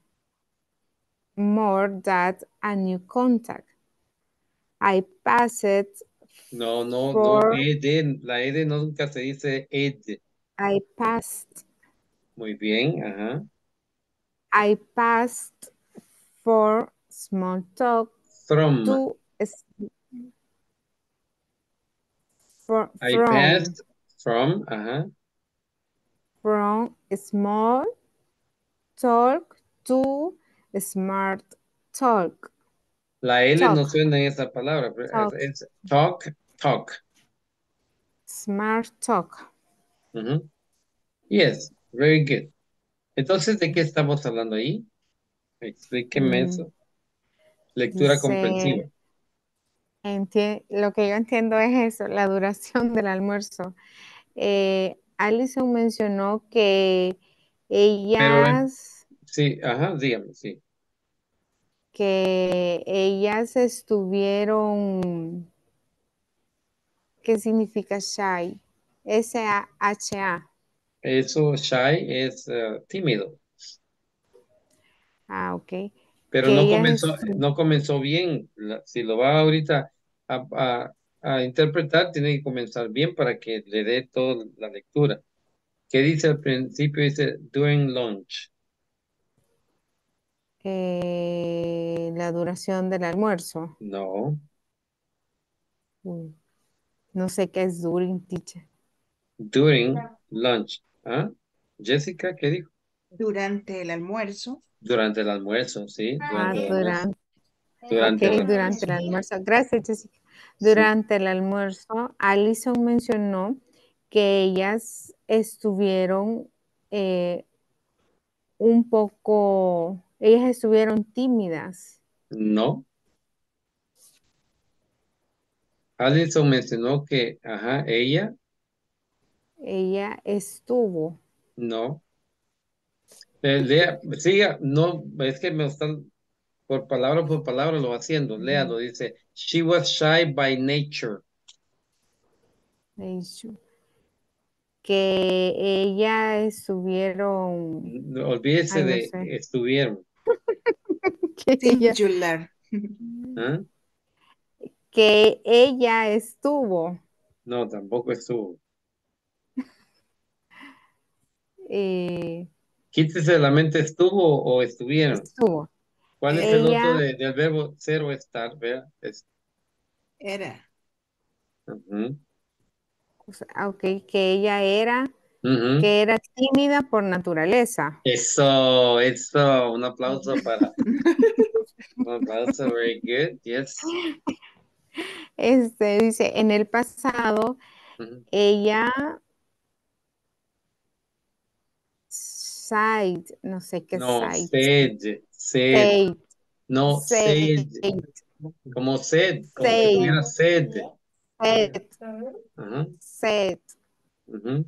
more than a new contact. I passed. No, ed, la ed nunca se dice ed. I passed. Muy bien, ajá. I passed for small talk to I passed from, ajá. From small talk to smart talk. La L no suena en esa palabra, es talk. Smart talk. Yes, very good. Entonces, ¿de qué estamos hablando ahí? Explíqueme eso. Lectura comprensiva. Lo que yo entiendo es eso, la duración del almuerzo. Allison mencionó que ellas... sí, ajá, dígame, sí. Que ellas estuvieron... ¿Qué significa shy? S-A-H-A. Eso, shy, es tímido. Ok. Pero no comenzó bien. Si lo va ahorita a interpretar, tiene que comenzar bien para que le dé toda la lectura. ¿Qué dice al principio? Dice, during lunch. La duración del almuerzo. No. No sé qué es during, teacher. During lunch. ¿Ah? Jessica, ¿qué dijo? Durante el almuerzo. Durante el almuerzo, sí. Durante el almuerzo. Ok, Durante el durante el almuerzo. Gracias, Jessica. Sí. Durante el almuerzo, Alison mencionó que ellas estuvieron ellas estuvieron tímidas. No. Alison mencionó que, ajá, ella, Ella estuvo. no. Lea, siga, no, es que me están por palabra lo va haciendo. Lea, lo dice, she was shy by nature. Que ella estuvieron. Olvídese Ay, no de sé. estuvieron. Singular. ¿Ah? Que ella estuvo. No, tampoco estuvo. Quítese de la mente estuvo o estuvieron. Estuvo. ¿Cuál es el otro del verbo ser o estar? Vea. Era. Ujú. Ok, que ella era, Ujú. que era tímida por naturaleza. Eso, un aplauso para. Un aplauso, very good, yes. Dice, en el pasado, Ujú. ella no sé qué No, side. sed. No, Said, sed. Como sed, como que said, tuviera sed. said, Ajá. said. Ujú.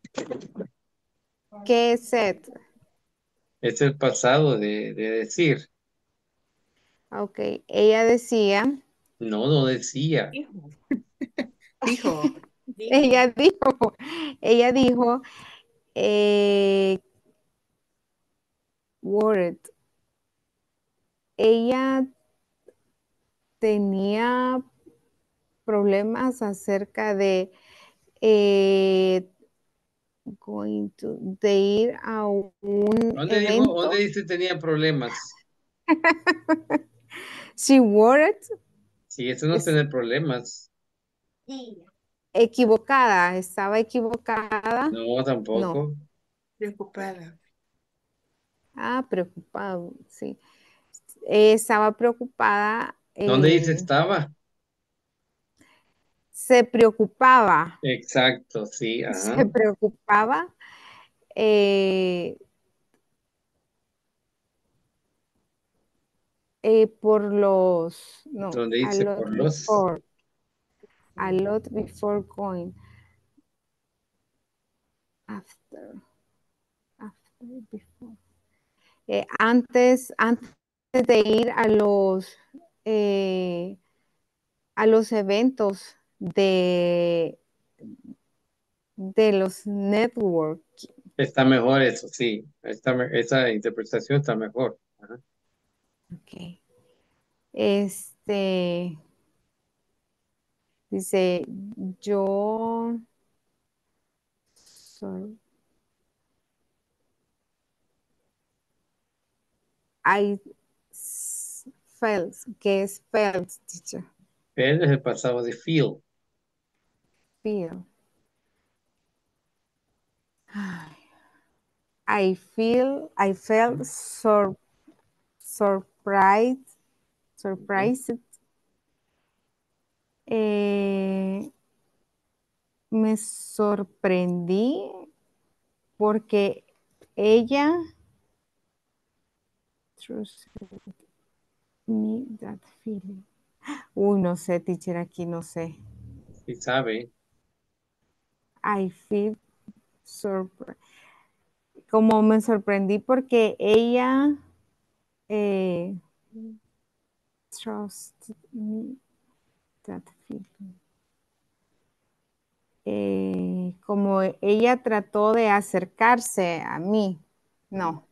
¿Qué es said? Es el pasado de decir. Ok, ella decía, No, no decía. Dijo. ella dijo, word. Ella tenía problemas acerca de de ir a un ¿Dónde dijo? evento. ¿Dónde dice tenía problemas? She worried, Sí, eso no es tener problemas. equivocada, estaba equivocada. No, No. tampoco. Preocupada. Preocupado, sí. Estaba preocupada. ¿Dónde dice estaba? Se preocupaba. Exacto, sí, ajá. Se preocupaba por los, no, ¿Dónde a dice lot por los? before going. After, before. Antes de ir a los eventos de los network. Está mejor eso, sí. Esa interpretación está mejor. Ajá. Ok. Dice, yo soy, I felt, ¿qué es felt, teacher? Él es el pasado de feel. Feel. I felt surprised. Me sorprendí porque ella trusted me that feeling. No sé, teacher, aquí no sé. Sí sabe. I feel surprised. Como me sorprendí porque ella trusted me that feeling. Como ella trató de acercarse a mí. No.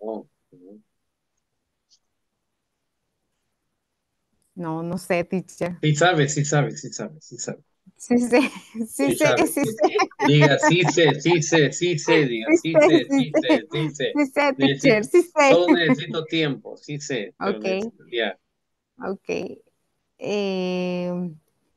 No sé, teacher. Sí sabe, sí sabe, sí sabe, sí sabe. Sí sé, sí Sí sé, sabe. sí sé. Diga, sí sé, sí sé, sí sé, diga, Sí sí sé, sé, sí sí sé. sé, sí sé. Sí sé, teacher, Necesito, sí sé. solo necesito tiempo, sí sé, pero Ok, necesito, ya. ok. Eh,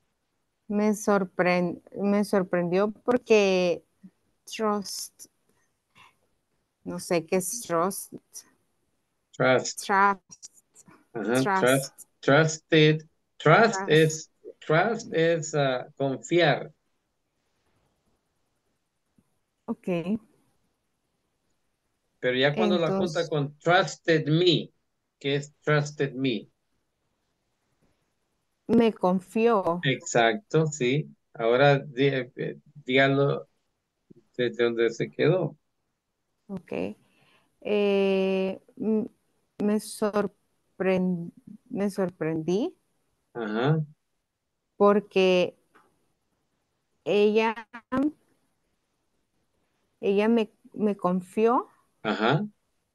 me sorprendió porque trust, no sé qué es trust, Trust, trust, ajá, trust, trusted, trust. trust es confiar, Ok, pero ya cuando la junta entonces con trusted me, ¿qué es trusted me? me confió. Exacto, sí. Ahora dígalo desde donde se quedó. Ok. Eh, m- me me sorprendí Ajá, porque ella, ella me confió ajá,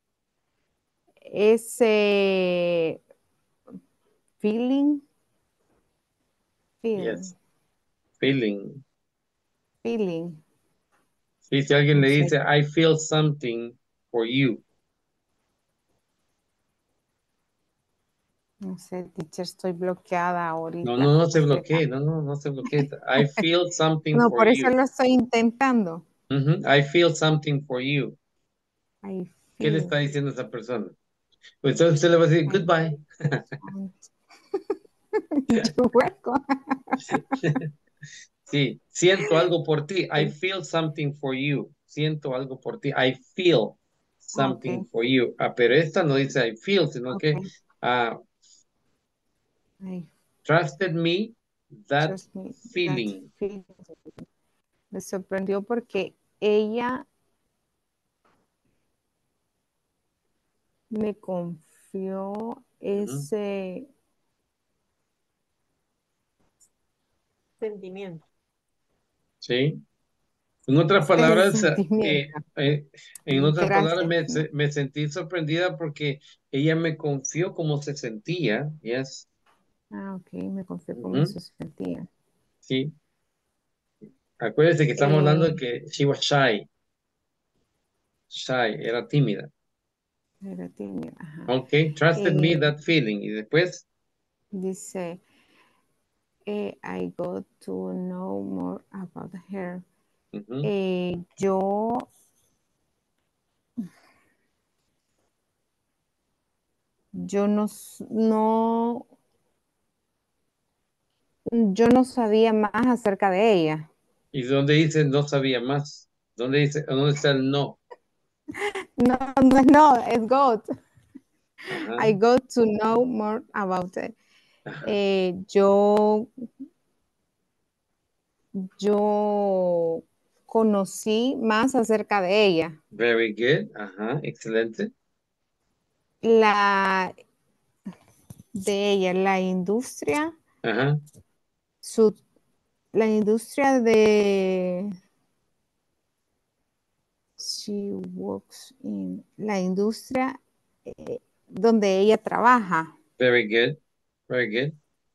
ese feeling, feeling, yes, feeling. feeling, Sí, si alguien no le sé, dice, I feel something for you. no sé, teacher, estoy bloqueada No, ahorita. no, no se bloquee, no, no, no se bloquee. I feel something No, for por eso you. lo estoy intentando. Ujú, I feel something for you. I ¿Qué le feel, está diciendo esa persona? Pues entonces usted le va a decir, I goodbye. You're welcome. Sí, siento algo por ti. I Okay, feel something for you. Siento algo por ti. I feel something okay, for you. Pero esta no dice I feel, sino que okay. ah, I trusted me that just need that feeling. feeling. Me sorprendió porque ella me confió Ujú, ese Sentimiento. sí. En otras ese palabras, sentimiento. en otras palabras, Gracias. me sentí sorprendida porque ella me confió cómo se sentía. Yes. Ah, ok, me confió cómo Ujú, se sentía. sí. Acuérdese que estamos hablando de Eh, que she was shy. Shy, era tímida. era tímida, ajá. Ok, trusted me Eh, that feeling. Y después, dice, I got to know more about her. ujú, Yo, yo no, yo no sabía más acerca de ella. ¿y dónde dice no sabía más? ¿Dónde está el no? No, no, no, es got. Ajá, I got to know more about it. ajá. Yo conocí más acerca de ella. Very good. Ajá, excelente. La de ella, Ajá, su, la industria de she works in, la industria donde ella trabaja very good. Very good.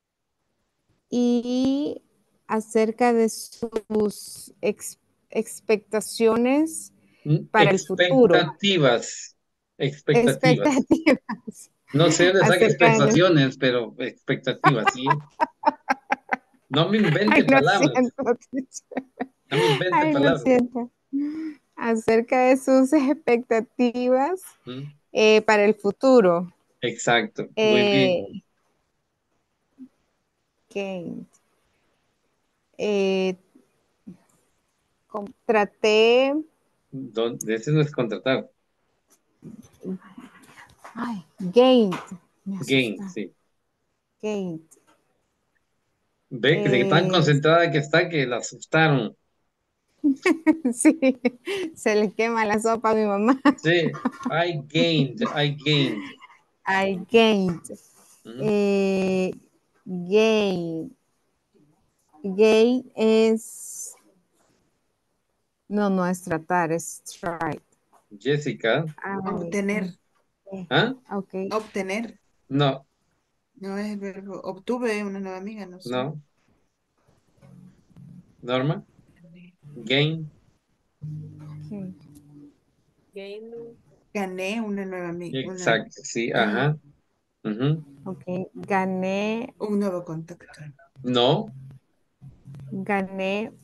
y acerca de sus expectaciones para el futuro, Expectativas. Expectativas. expectativas No sé dónde saca acerca de, expectaciones, pero expectativas, ¿sí? No me ay, invente lo palabras. siento, teacher. No me invente Ay, lo palabras. siento, acerca de sus expectativas ¿Mm? para el futuro. Exacto. Muy bien. Eh, que eh, traté, Ese no es contratar. ay, gained, me Gain, asusta, sí. gained. Ve que de tan concentrada que está que la asustaron. Sí, se le quema la sopa a mi mamá. Sí. I gained. I gained. Ujú. Gain. Gain es, no es tratar, es try. Jessica. Ay, Obtener, ¿Ah? ok. obtener. No, No es el verbo. Obtuve una nueva amiga, no sé. no. Norma. Gain. Okay. Gané una nueva amiga. Exacto, sí, ajá. Ujú. Ok, gané Un nuevo contacto. No, gané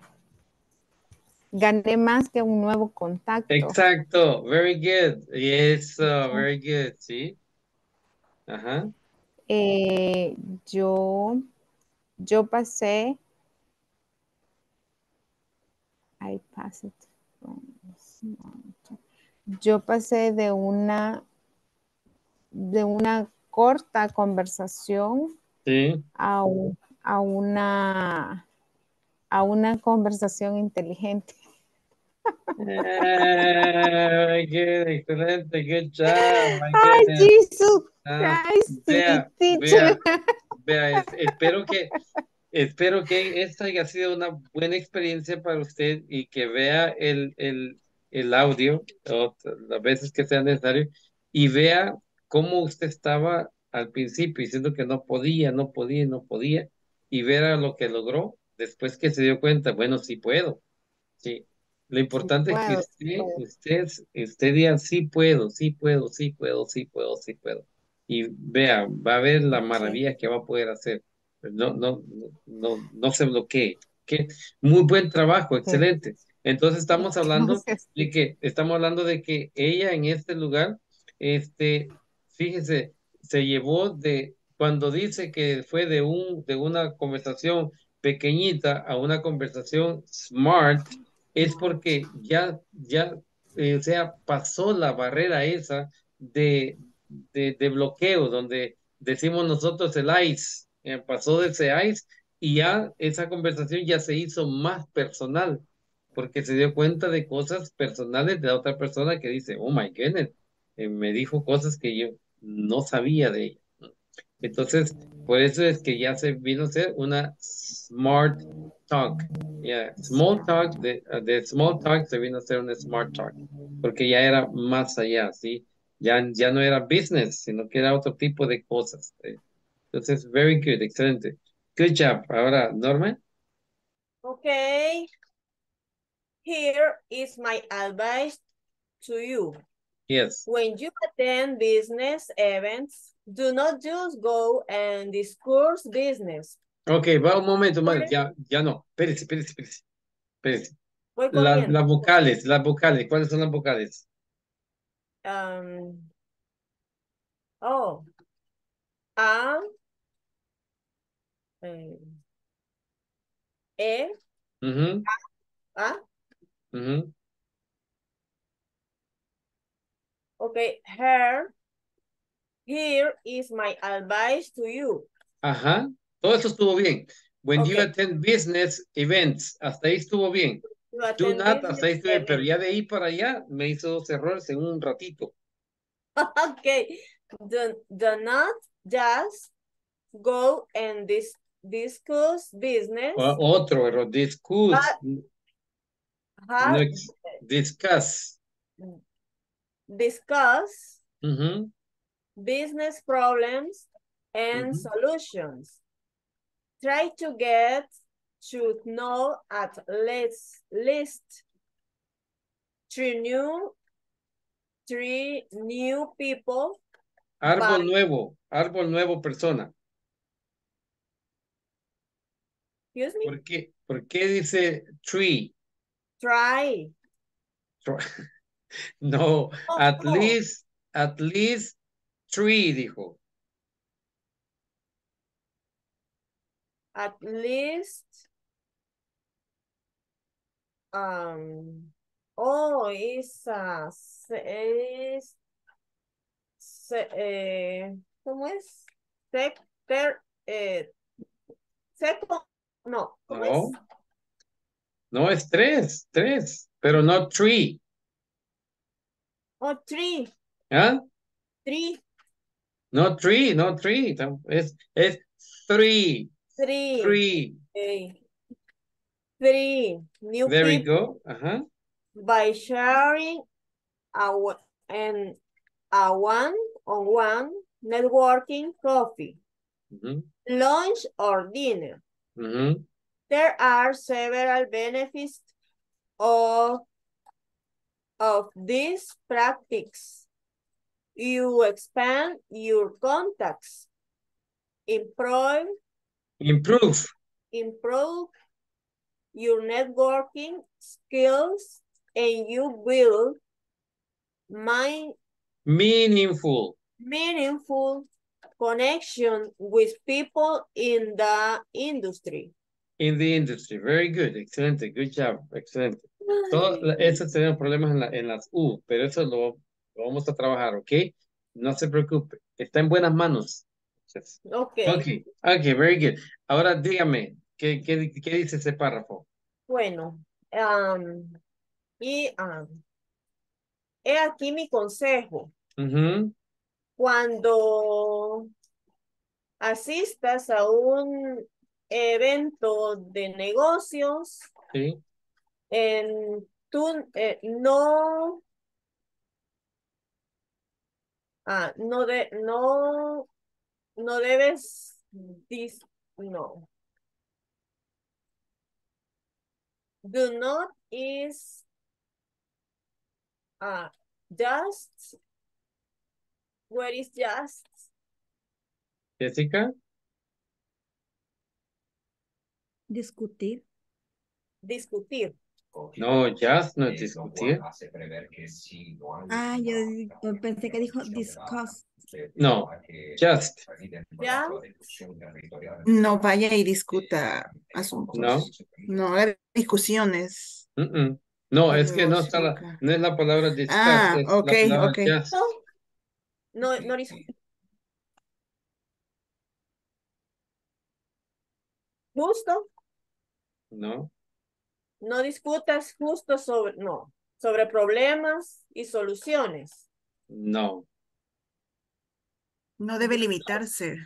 más que un nuevo contacto. exacto. Very good. Yes, very good, sí. Ajá. Yo pasé, I passed from small to- yo pasé de una corta conversación Sí. a, a una conversación inteligente. Very good, excelente, good job, my Ay, goodness. Jesus Ah, Christ, vea, teacher. espero que esta haya sido una buena experiencia para usted y que vea el audio las veces que sea necesario y vea cómo usted estaba al principio diciendo que no podía, no podía, no podía y ver lo que logró después que se dio cuenta, bueno, sí puedo. Sí, lo importante es que Puedo, usted diga, sí puedo, sí puedo, sí puedo, sí puedo, sí puedo. Y vea, va a ver la sí. maravilla que va a poder hacer. No se bloquee. Muy buen trabajo, excelente. Entonces estamos hablando de que ella en este lugar, fíjese, se llevó cuando dice que fue de una conversación pequeñita a una conversación smart, es porque o sea, pasó la barrera esa de, de bloqueo, donde decimos nosotros el ice, pasó de ese ice y ya esa conversación ya se hizo más personal, porque se dio cuenta de cosas personales de la otra persona que dice, oh my goodness, me dijo cosas que yo no sabía de ella. Entonces, por eso es que ya se vino a ser una smart talk. Yeah, small talk, de small talk se vino a ser una smart talk, porque ya era más allá, ¿sí? Ya no era business, sino que era otro tipo de cosas. Entonces, very good, excelente. Good job. Ahora, Norma. Okay. Here is my advice to you. Yes. When you attend business events, do not just go and discuss business. Ok, va un momento, madre. Ya no. Espérese. Voy corriendo. Las vocales. ¿Cuáles son las vocales? Oh. A. E. Ujú, A. ujú. Okay. Here is my advice to you. Ajá. Todo eso estuvo bien. When you Okay. attend business events, hasta ahí estuvo bien. To Do attend not, hasta ahí business estuvo bien. Pero events. ya de ahí para allá me hizo dos errores en un ratito. Okay. Do not just go and discuss business. Otro error. Discuss. No, But discuss. discuss Ujú, business problems and ujú. solutions. Try to get to know at least three new people. Árbol nuevo, persona. Excuse me? ¿Por qué dice tree? Try. No, Oh, at oh. least three, dijo. At least ¿cómo es? Second, no, ¿cómo es? No, es tres, pero no three. Oh, three. ¿Ah? Three. No three. Es three. Okay. Three new There we people go. Ajá. by sharing a one-on-one networking coffee, Ujú, lunch or dinner. ujú. There are several benefits of this practice. You expand your contacts, improve your networking skills, and you build meaningful connection with people in the industry. Very good. Excelente. Good job. Excelente. Todos esos tenemos problemas en las U, pero eso lo vamos a trabajar, ¿ok? No se preocupe. Está en buenas manos. Okay. Okay, very good. Ahora dígame, ¿qué dice ese párrafo? Bueno, he aquí mi consejo. Cuando asistas a un evento de negocios, Sí. Tú no debes, no. Do not is just. Where is just? Jessica. Discutir. No, just no discutir. Yo pensé que dijo discuss. No, just. ¿Ya? No vaya y discuta asuntos. No. No, hay discusiones. No, es que no es la palabra discuss, es la palabra just. No, justo. No. No discutas justo sobre problemas y soluciones. No. No debe limitarse.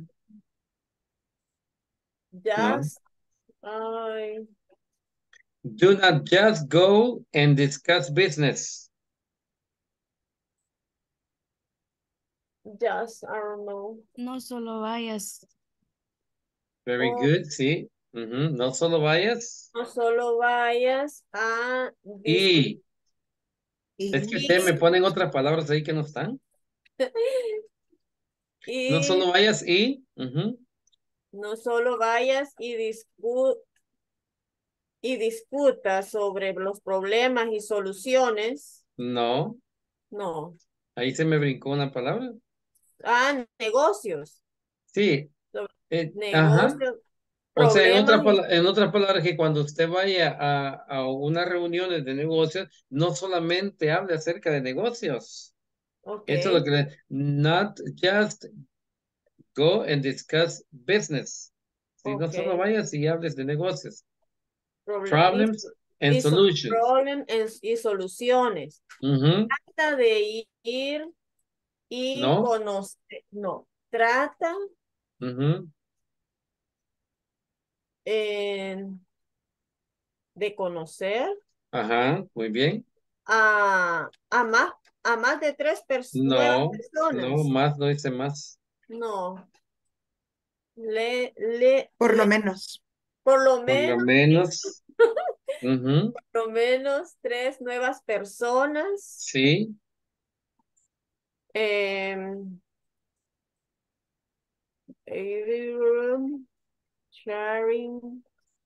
Just, Do not just go and discuss business. Just, I don't know. No solo vayas. Very good, sí. No solo vayas. No solo vayas a... Es que ustedes me ponen otras palabras ahí que no están. No solo vayas y... No solo vayas y discutas sobre los problemas y soluciones. No. No. Ahí se me brincó una palabra. Negocios. Sí. Negocios. O sea, en otras palabras, que cuando usted vaya a unas reuniones de negocios, no solamente hable acerca de negocios. Okay. Esto es lo que not just go and discuss business. Si no solo vayas y hables de negocios. Problems and solutions. Problems y soluciones. Trata de ir y conocer. No, trata de conocer. Ajá, muy bien. A más de 3 personas. No, más no dice más. No. Por lo menos. Por lo menos. Por lo menos 3 nuevas personas. Sí. Sharing.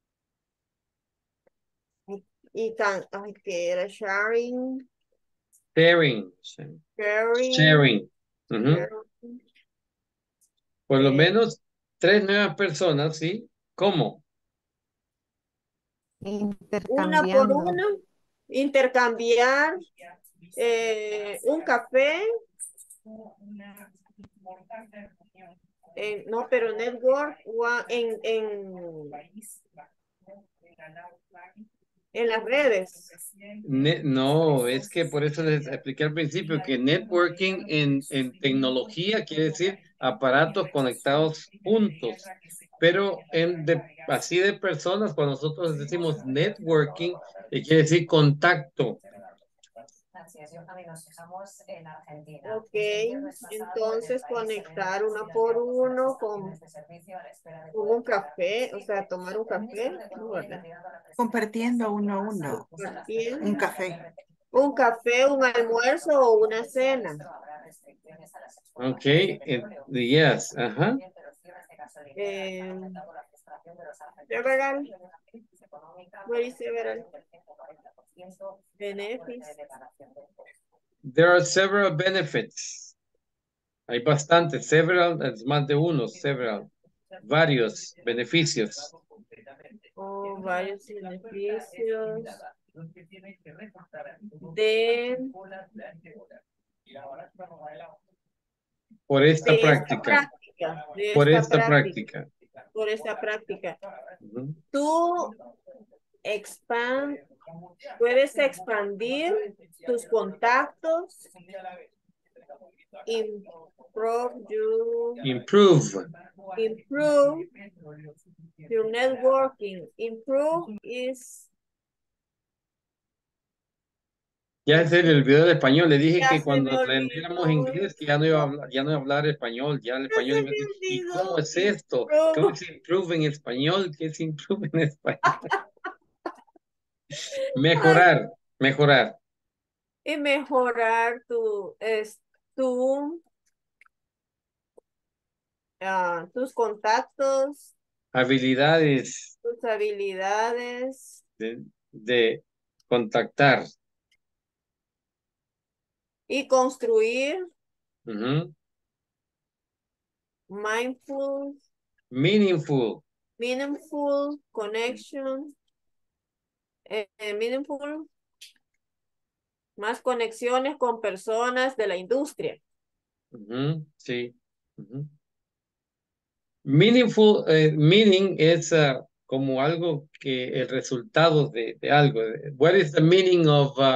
¿Qué era? Sharing. Sharing. Por lo menos 3 nuevas personas, ¿sí? ¿Cómo? Una por una. Intercambiar un café. No, pero network en las redes. No, es que por eso les expliqué al principio que networking en tecnología quiere decir aparatos conectados juntos. Pero así de personas, cuando nosotros decimos networking, quiere decir contacto. Ok, entonces conectar uno por uno con un café, o sea, tomar un café, ¿no, verdad? Compartiendo uno a uno. Compartir Un café. un café, un almuerzo o una cena. Okay, yes, ajá. Several. What is several? Benefits. There are several benefits. Hay bastantes, several, es más de uno, several. Varios beneficios. O varios beneficios de Por esta esta práctica. práctica, de Por esta esta práctica, práctica. por esta práctica. Ujú. Tú puedes expandir tus contactos, Improve. improve your networking. Improve is Ya se le olvidó el español. Le dije ya que se cuando me aprendiéramos olvidó. inglés, que ya no iba a hablar, ya no iba a hablar español. Ya el Ya español se iba a me decir, ¿y olvidó. cómo es esto? Improve. ¿Cómo es improve en español? ¿Qué es improve en español? Mejorar, mejorar. Y mejorar tus contactos, Habilidades tus habilidades de contactar. y construir Ujú. mindful, Meaningful. meaningful connection, meaningful, más conexiones con personas de la industria. Ujú, sí. Ujú. Meaningful, meaning es como algo que el resultado de algo. What is the meaning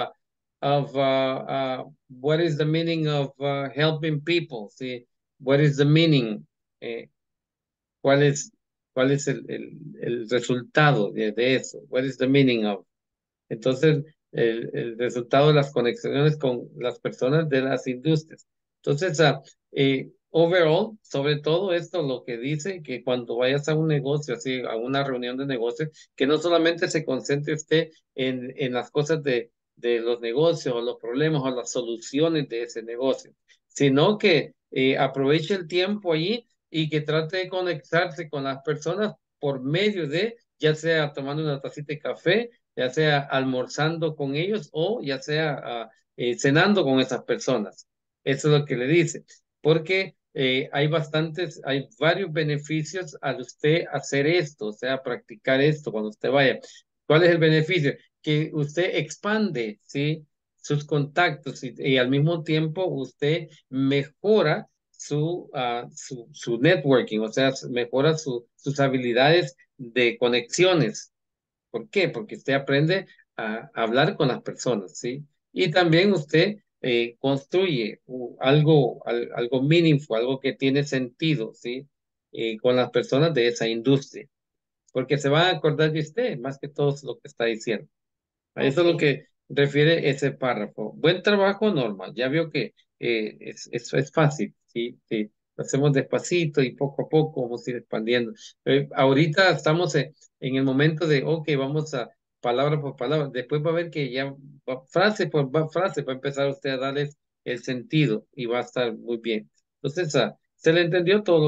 what is the meaning of helping people? ¿Sí? What is the meaning? Eh, ¿cuál es, cuál es el resultado de eso? What is the meaning of? Entonces, el resultado de las conexiones con las personas de las industrias. Entonces, overall, sobre todo esto, lo que dice que cuando vayas a un negocio, así, a una reunión de negocios, que no solamente se concentre usted en las cosas de los negocios o los problemas o las soluciones de ese negocio, sino que aproveche el tiempo allí y que trate de conectarse con las personas por medio de, ya sea tomando una tacita de café, ya sea almorzando con ellos o ya sea cenando con esas personas. Eso es lo que le dice, porque hay varios beneficios al usted hacer esto, o sea, practicar esto cuando usted vaya. ¿Cuál es el beneficio? Que usted expande, ¿sí? Sus contactos y al mismo tiempo usted mejora su networking, o sea, mejora sus habilidades de conexiones. ¿Por qué? Porque usted aprende a hablar con las personas, ¿sí? Y también usted construye algo meaningful, algo que tiene sentido, ¿sí? Con las personas de esa industria, porque se van a acordar de usted más que todo lo que está diciendo. A eso es lo Ok. que refiere ese párrafo. Buen trabajo, Norma. Ya vio que es fácil, ¿sí? Sí. Lo hacemos despacito y poco a poco vamos a ir expandiendo. Ahorita estamos en el momento de, ok, vamos a palabra por palabra. Después va a ver que ya frase por frase va a empezar usted a darles el sentido y va a estar muy bien. Entonces, se le entendió todo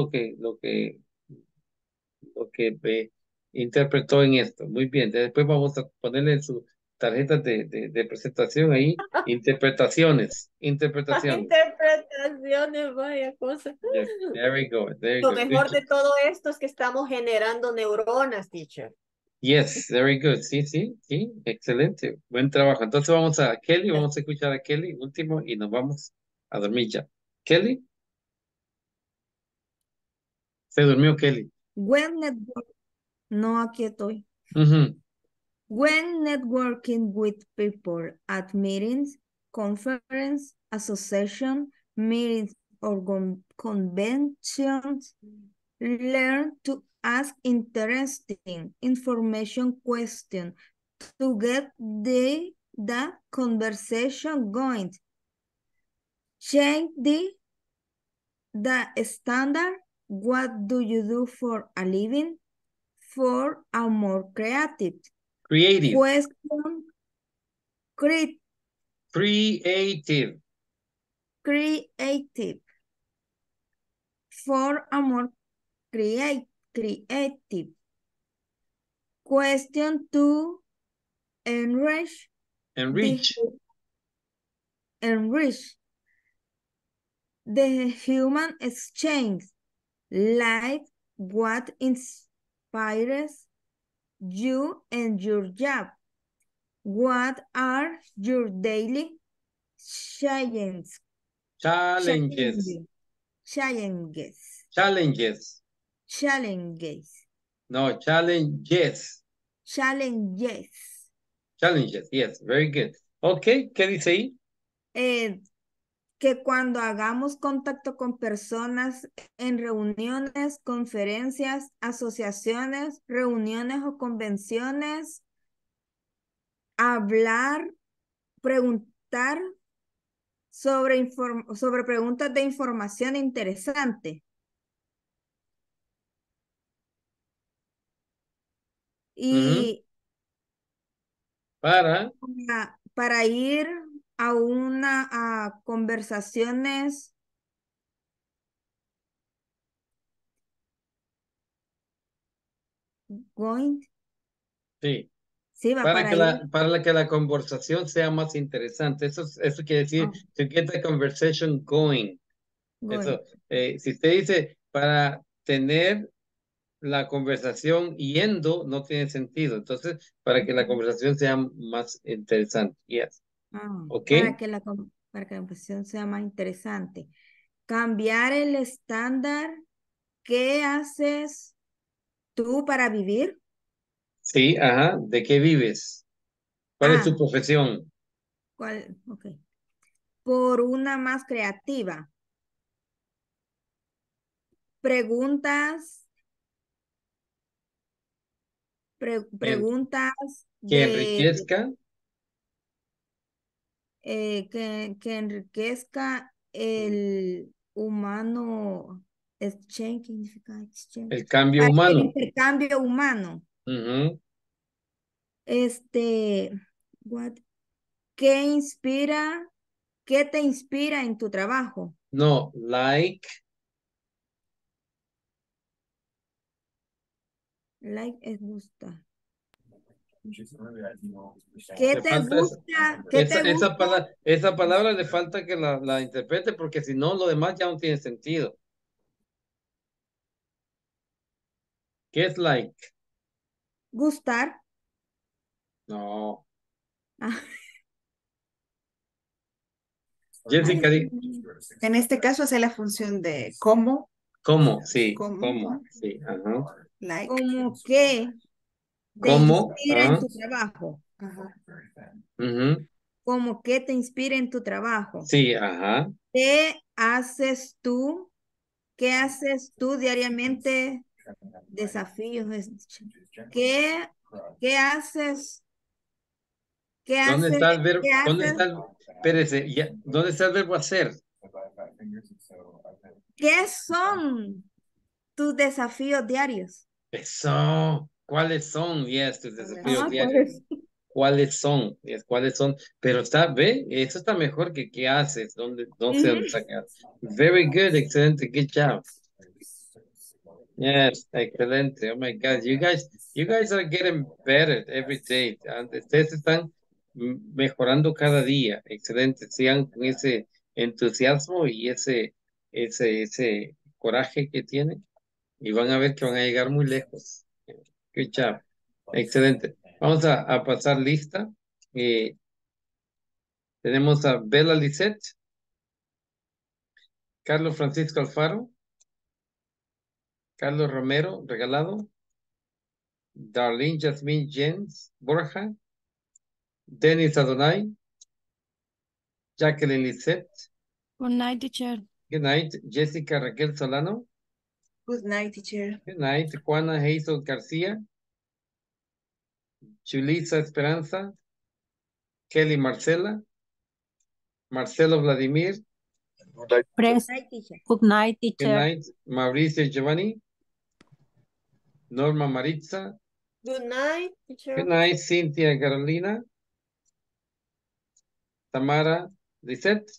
lo que interpretó en esto. Muy bien. Después vamos a ponerle en su tarjeta de presentación ahí, interpretaciones. Interpretaciones, vaya cosa. Yes, there we go. There we Lo go. mejor de todo esto es que estamos generando neuronas, teacher. Yes, very good. Sí, sí, sí, excelente. Buen trabajo. Entonces vamos a Kelly, vamos a escuchar a Kelly, último, y nos vamos a dormir ya. Kelly, se durmió Kelly. No, aquí estoy. Ujú. When networking with people at meetings, conference, association, meetings, or conventions, learn to ask interesting information questions to get the conversation going. Change the standard. What do you do for a living? For a more creative. Creative. Question. Creative. Creative. For a more creative. Question to enrich. Enrich. Enrich the human exchange. Like what inspires you in your job? What are your daily challenges? Challenges. Challenges. Challenges. Challenges. No, challenges. Challenges. Challenges, yes, very good. Ok, ¿qué dice ahí? Que cuando hagamos contacto con personas en reuniones, conferencias, asociaciones, reuniones o convenciones, hablar, preguntar sobre preguntas de información interesante. Y para ir a conversaciones going. Sí. Sí, para que la conversación sea más interesante. Eso quiere decir to get the conversation going. Eso, si usted dice para tener la conversación yendo, no tiene sentido. Entonces, para que la conversación sea más interesante. Yes. Okay. Para que la conversación sea más interesante. Cambiar el estándar. ¿Qué haces tú para vivir? Sí, ajá. ¿De qué vives? ¿Cuál es tu profesión? Ok. Por una más creativa. Preguntas. Preguntas que enriquezca. Que enriquezca el humano. Exchange, significa exchange. El cambio humano. El intercambio humano. ¿Qué te inspira en tu trabajo? No, like. Like es gusta. ¿Qué te gusta? ¿Qué te gusta? Esa palabra le falta que la interprete porque si no, lo demás ya no tiene sentido. ¿Qué es like? Gustar. No. Jessica. En este caso hace la función de cómo. ¿Cómo? Sí. ¿Cómo? Sí. Ajá. Like. ¿Cómo qué te ¿Cómo? inspira en tu trabajo? Ajá. ¿Cómo qué te inspira en tu trabajo? Sí, ajá. ¿Qué haces tú? ¿Qué haces tú diariamente? Desafíos. ¿Qué haces? ¿Qué haces? ¿Dónde está el verbo? Espérese, ¿dónde está el verbo hacer? ¿Qué son tus desafíos diarios? Eso. ¿Cuáles son? Yes, tus desafíos diarios. ¿Cuáles son? ¿Cuáles son? Pero ve, eso está mejor que qué haces, no sé dónde sacar. Very good, excelente, good job. Yes, excelente. Oh my God, you guys are getting better every day. Ustedes están mejorando cada día. Excelente. Sigan con ese entusiasmo y ese coraje que tienen y van a ver que van a llegar muy lejos. Good job. Excelente. Vamos a pasar lista. Tenemos a Bella Lisette, Carlos Francisco Alfaro, Carlos Romero Regalado, Darlene Jasmine Jens Borja, Dennis Adonai, Jacqueline Lisette. Good night, teacher. Good night, Jessica Raquel Solano. Good night, teacher. Good night, Juana Hazel García, Julissa Esperanza, Kelly Marcela. Marcelo Vladimir. Press. Night, teacher. Good night, Good teacher. night. Mauricio Giovanni. Norma Maritza. Good night, teacher. Good night. Cynthia Carolina. Tamara Lisette.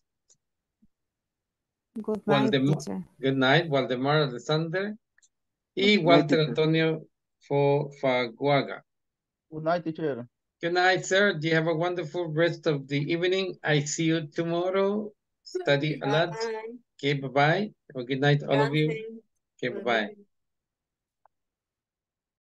Good night, teacher. Good night. Waldemar Alexander. Y Good night, Walter teacher. Antonio Faguaga. Good night, teacher. Good night, sir. Do you have a wonderful rest of the evening? I see you tomorrow. Study a lot. Bye. Okay, bye-bye. Have a good night, all of you. Gracias. Okay, bye-bye.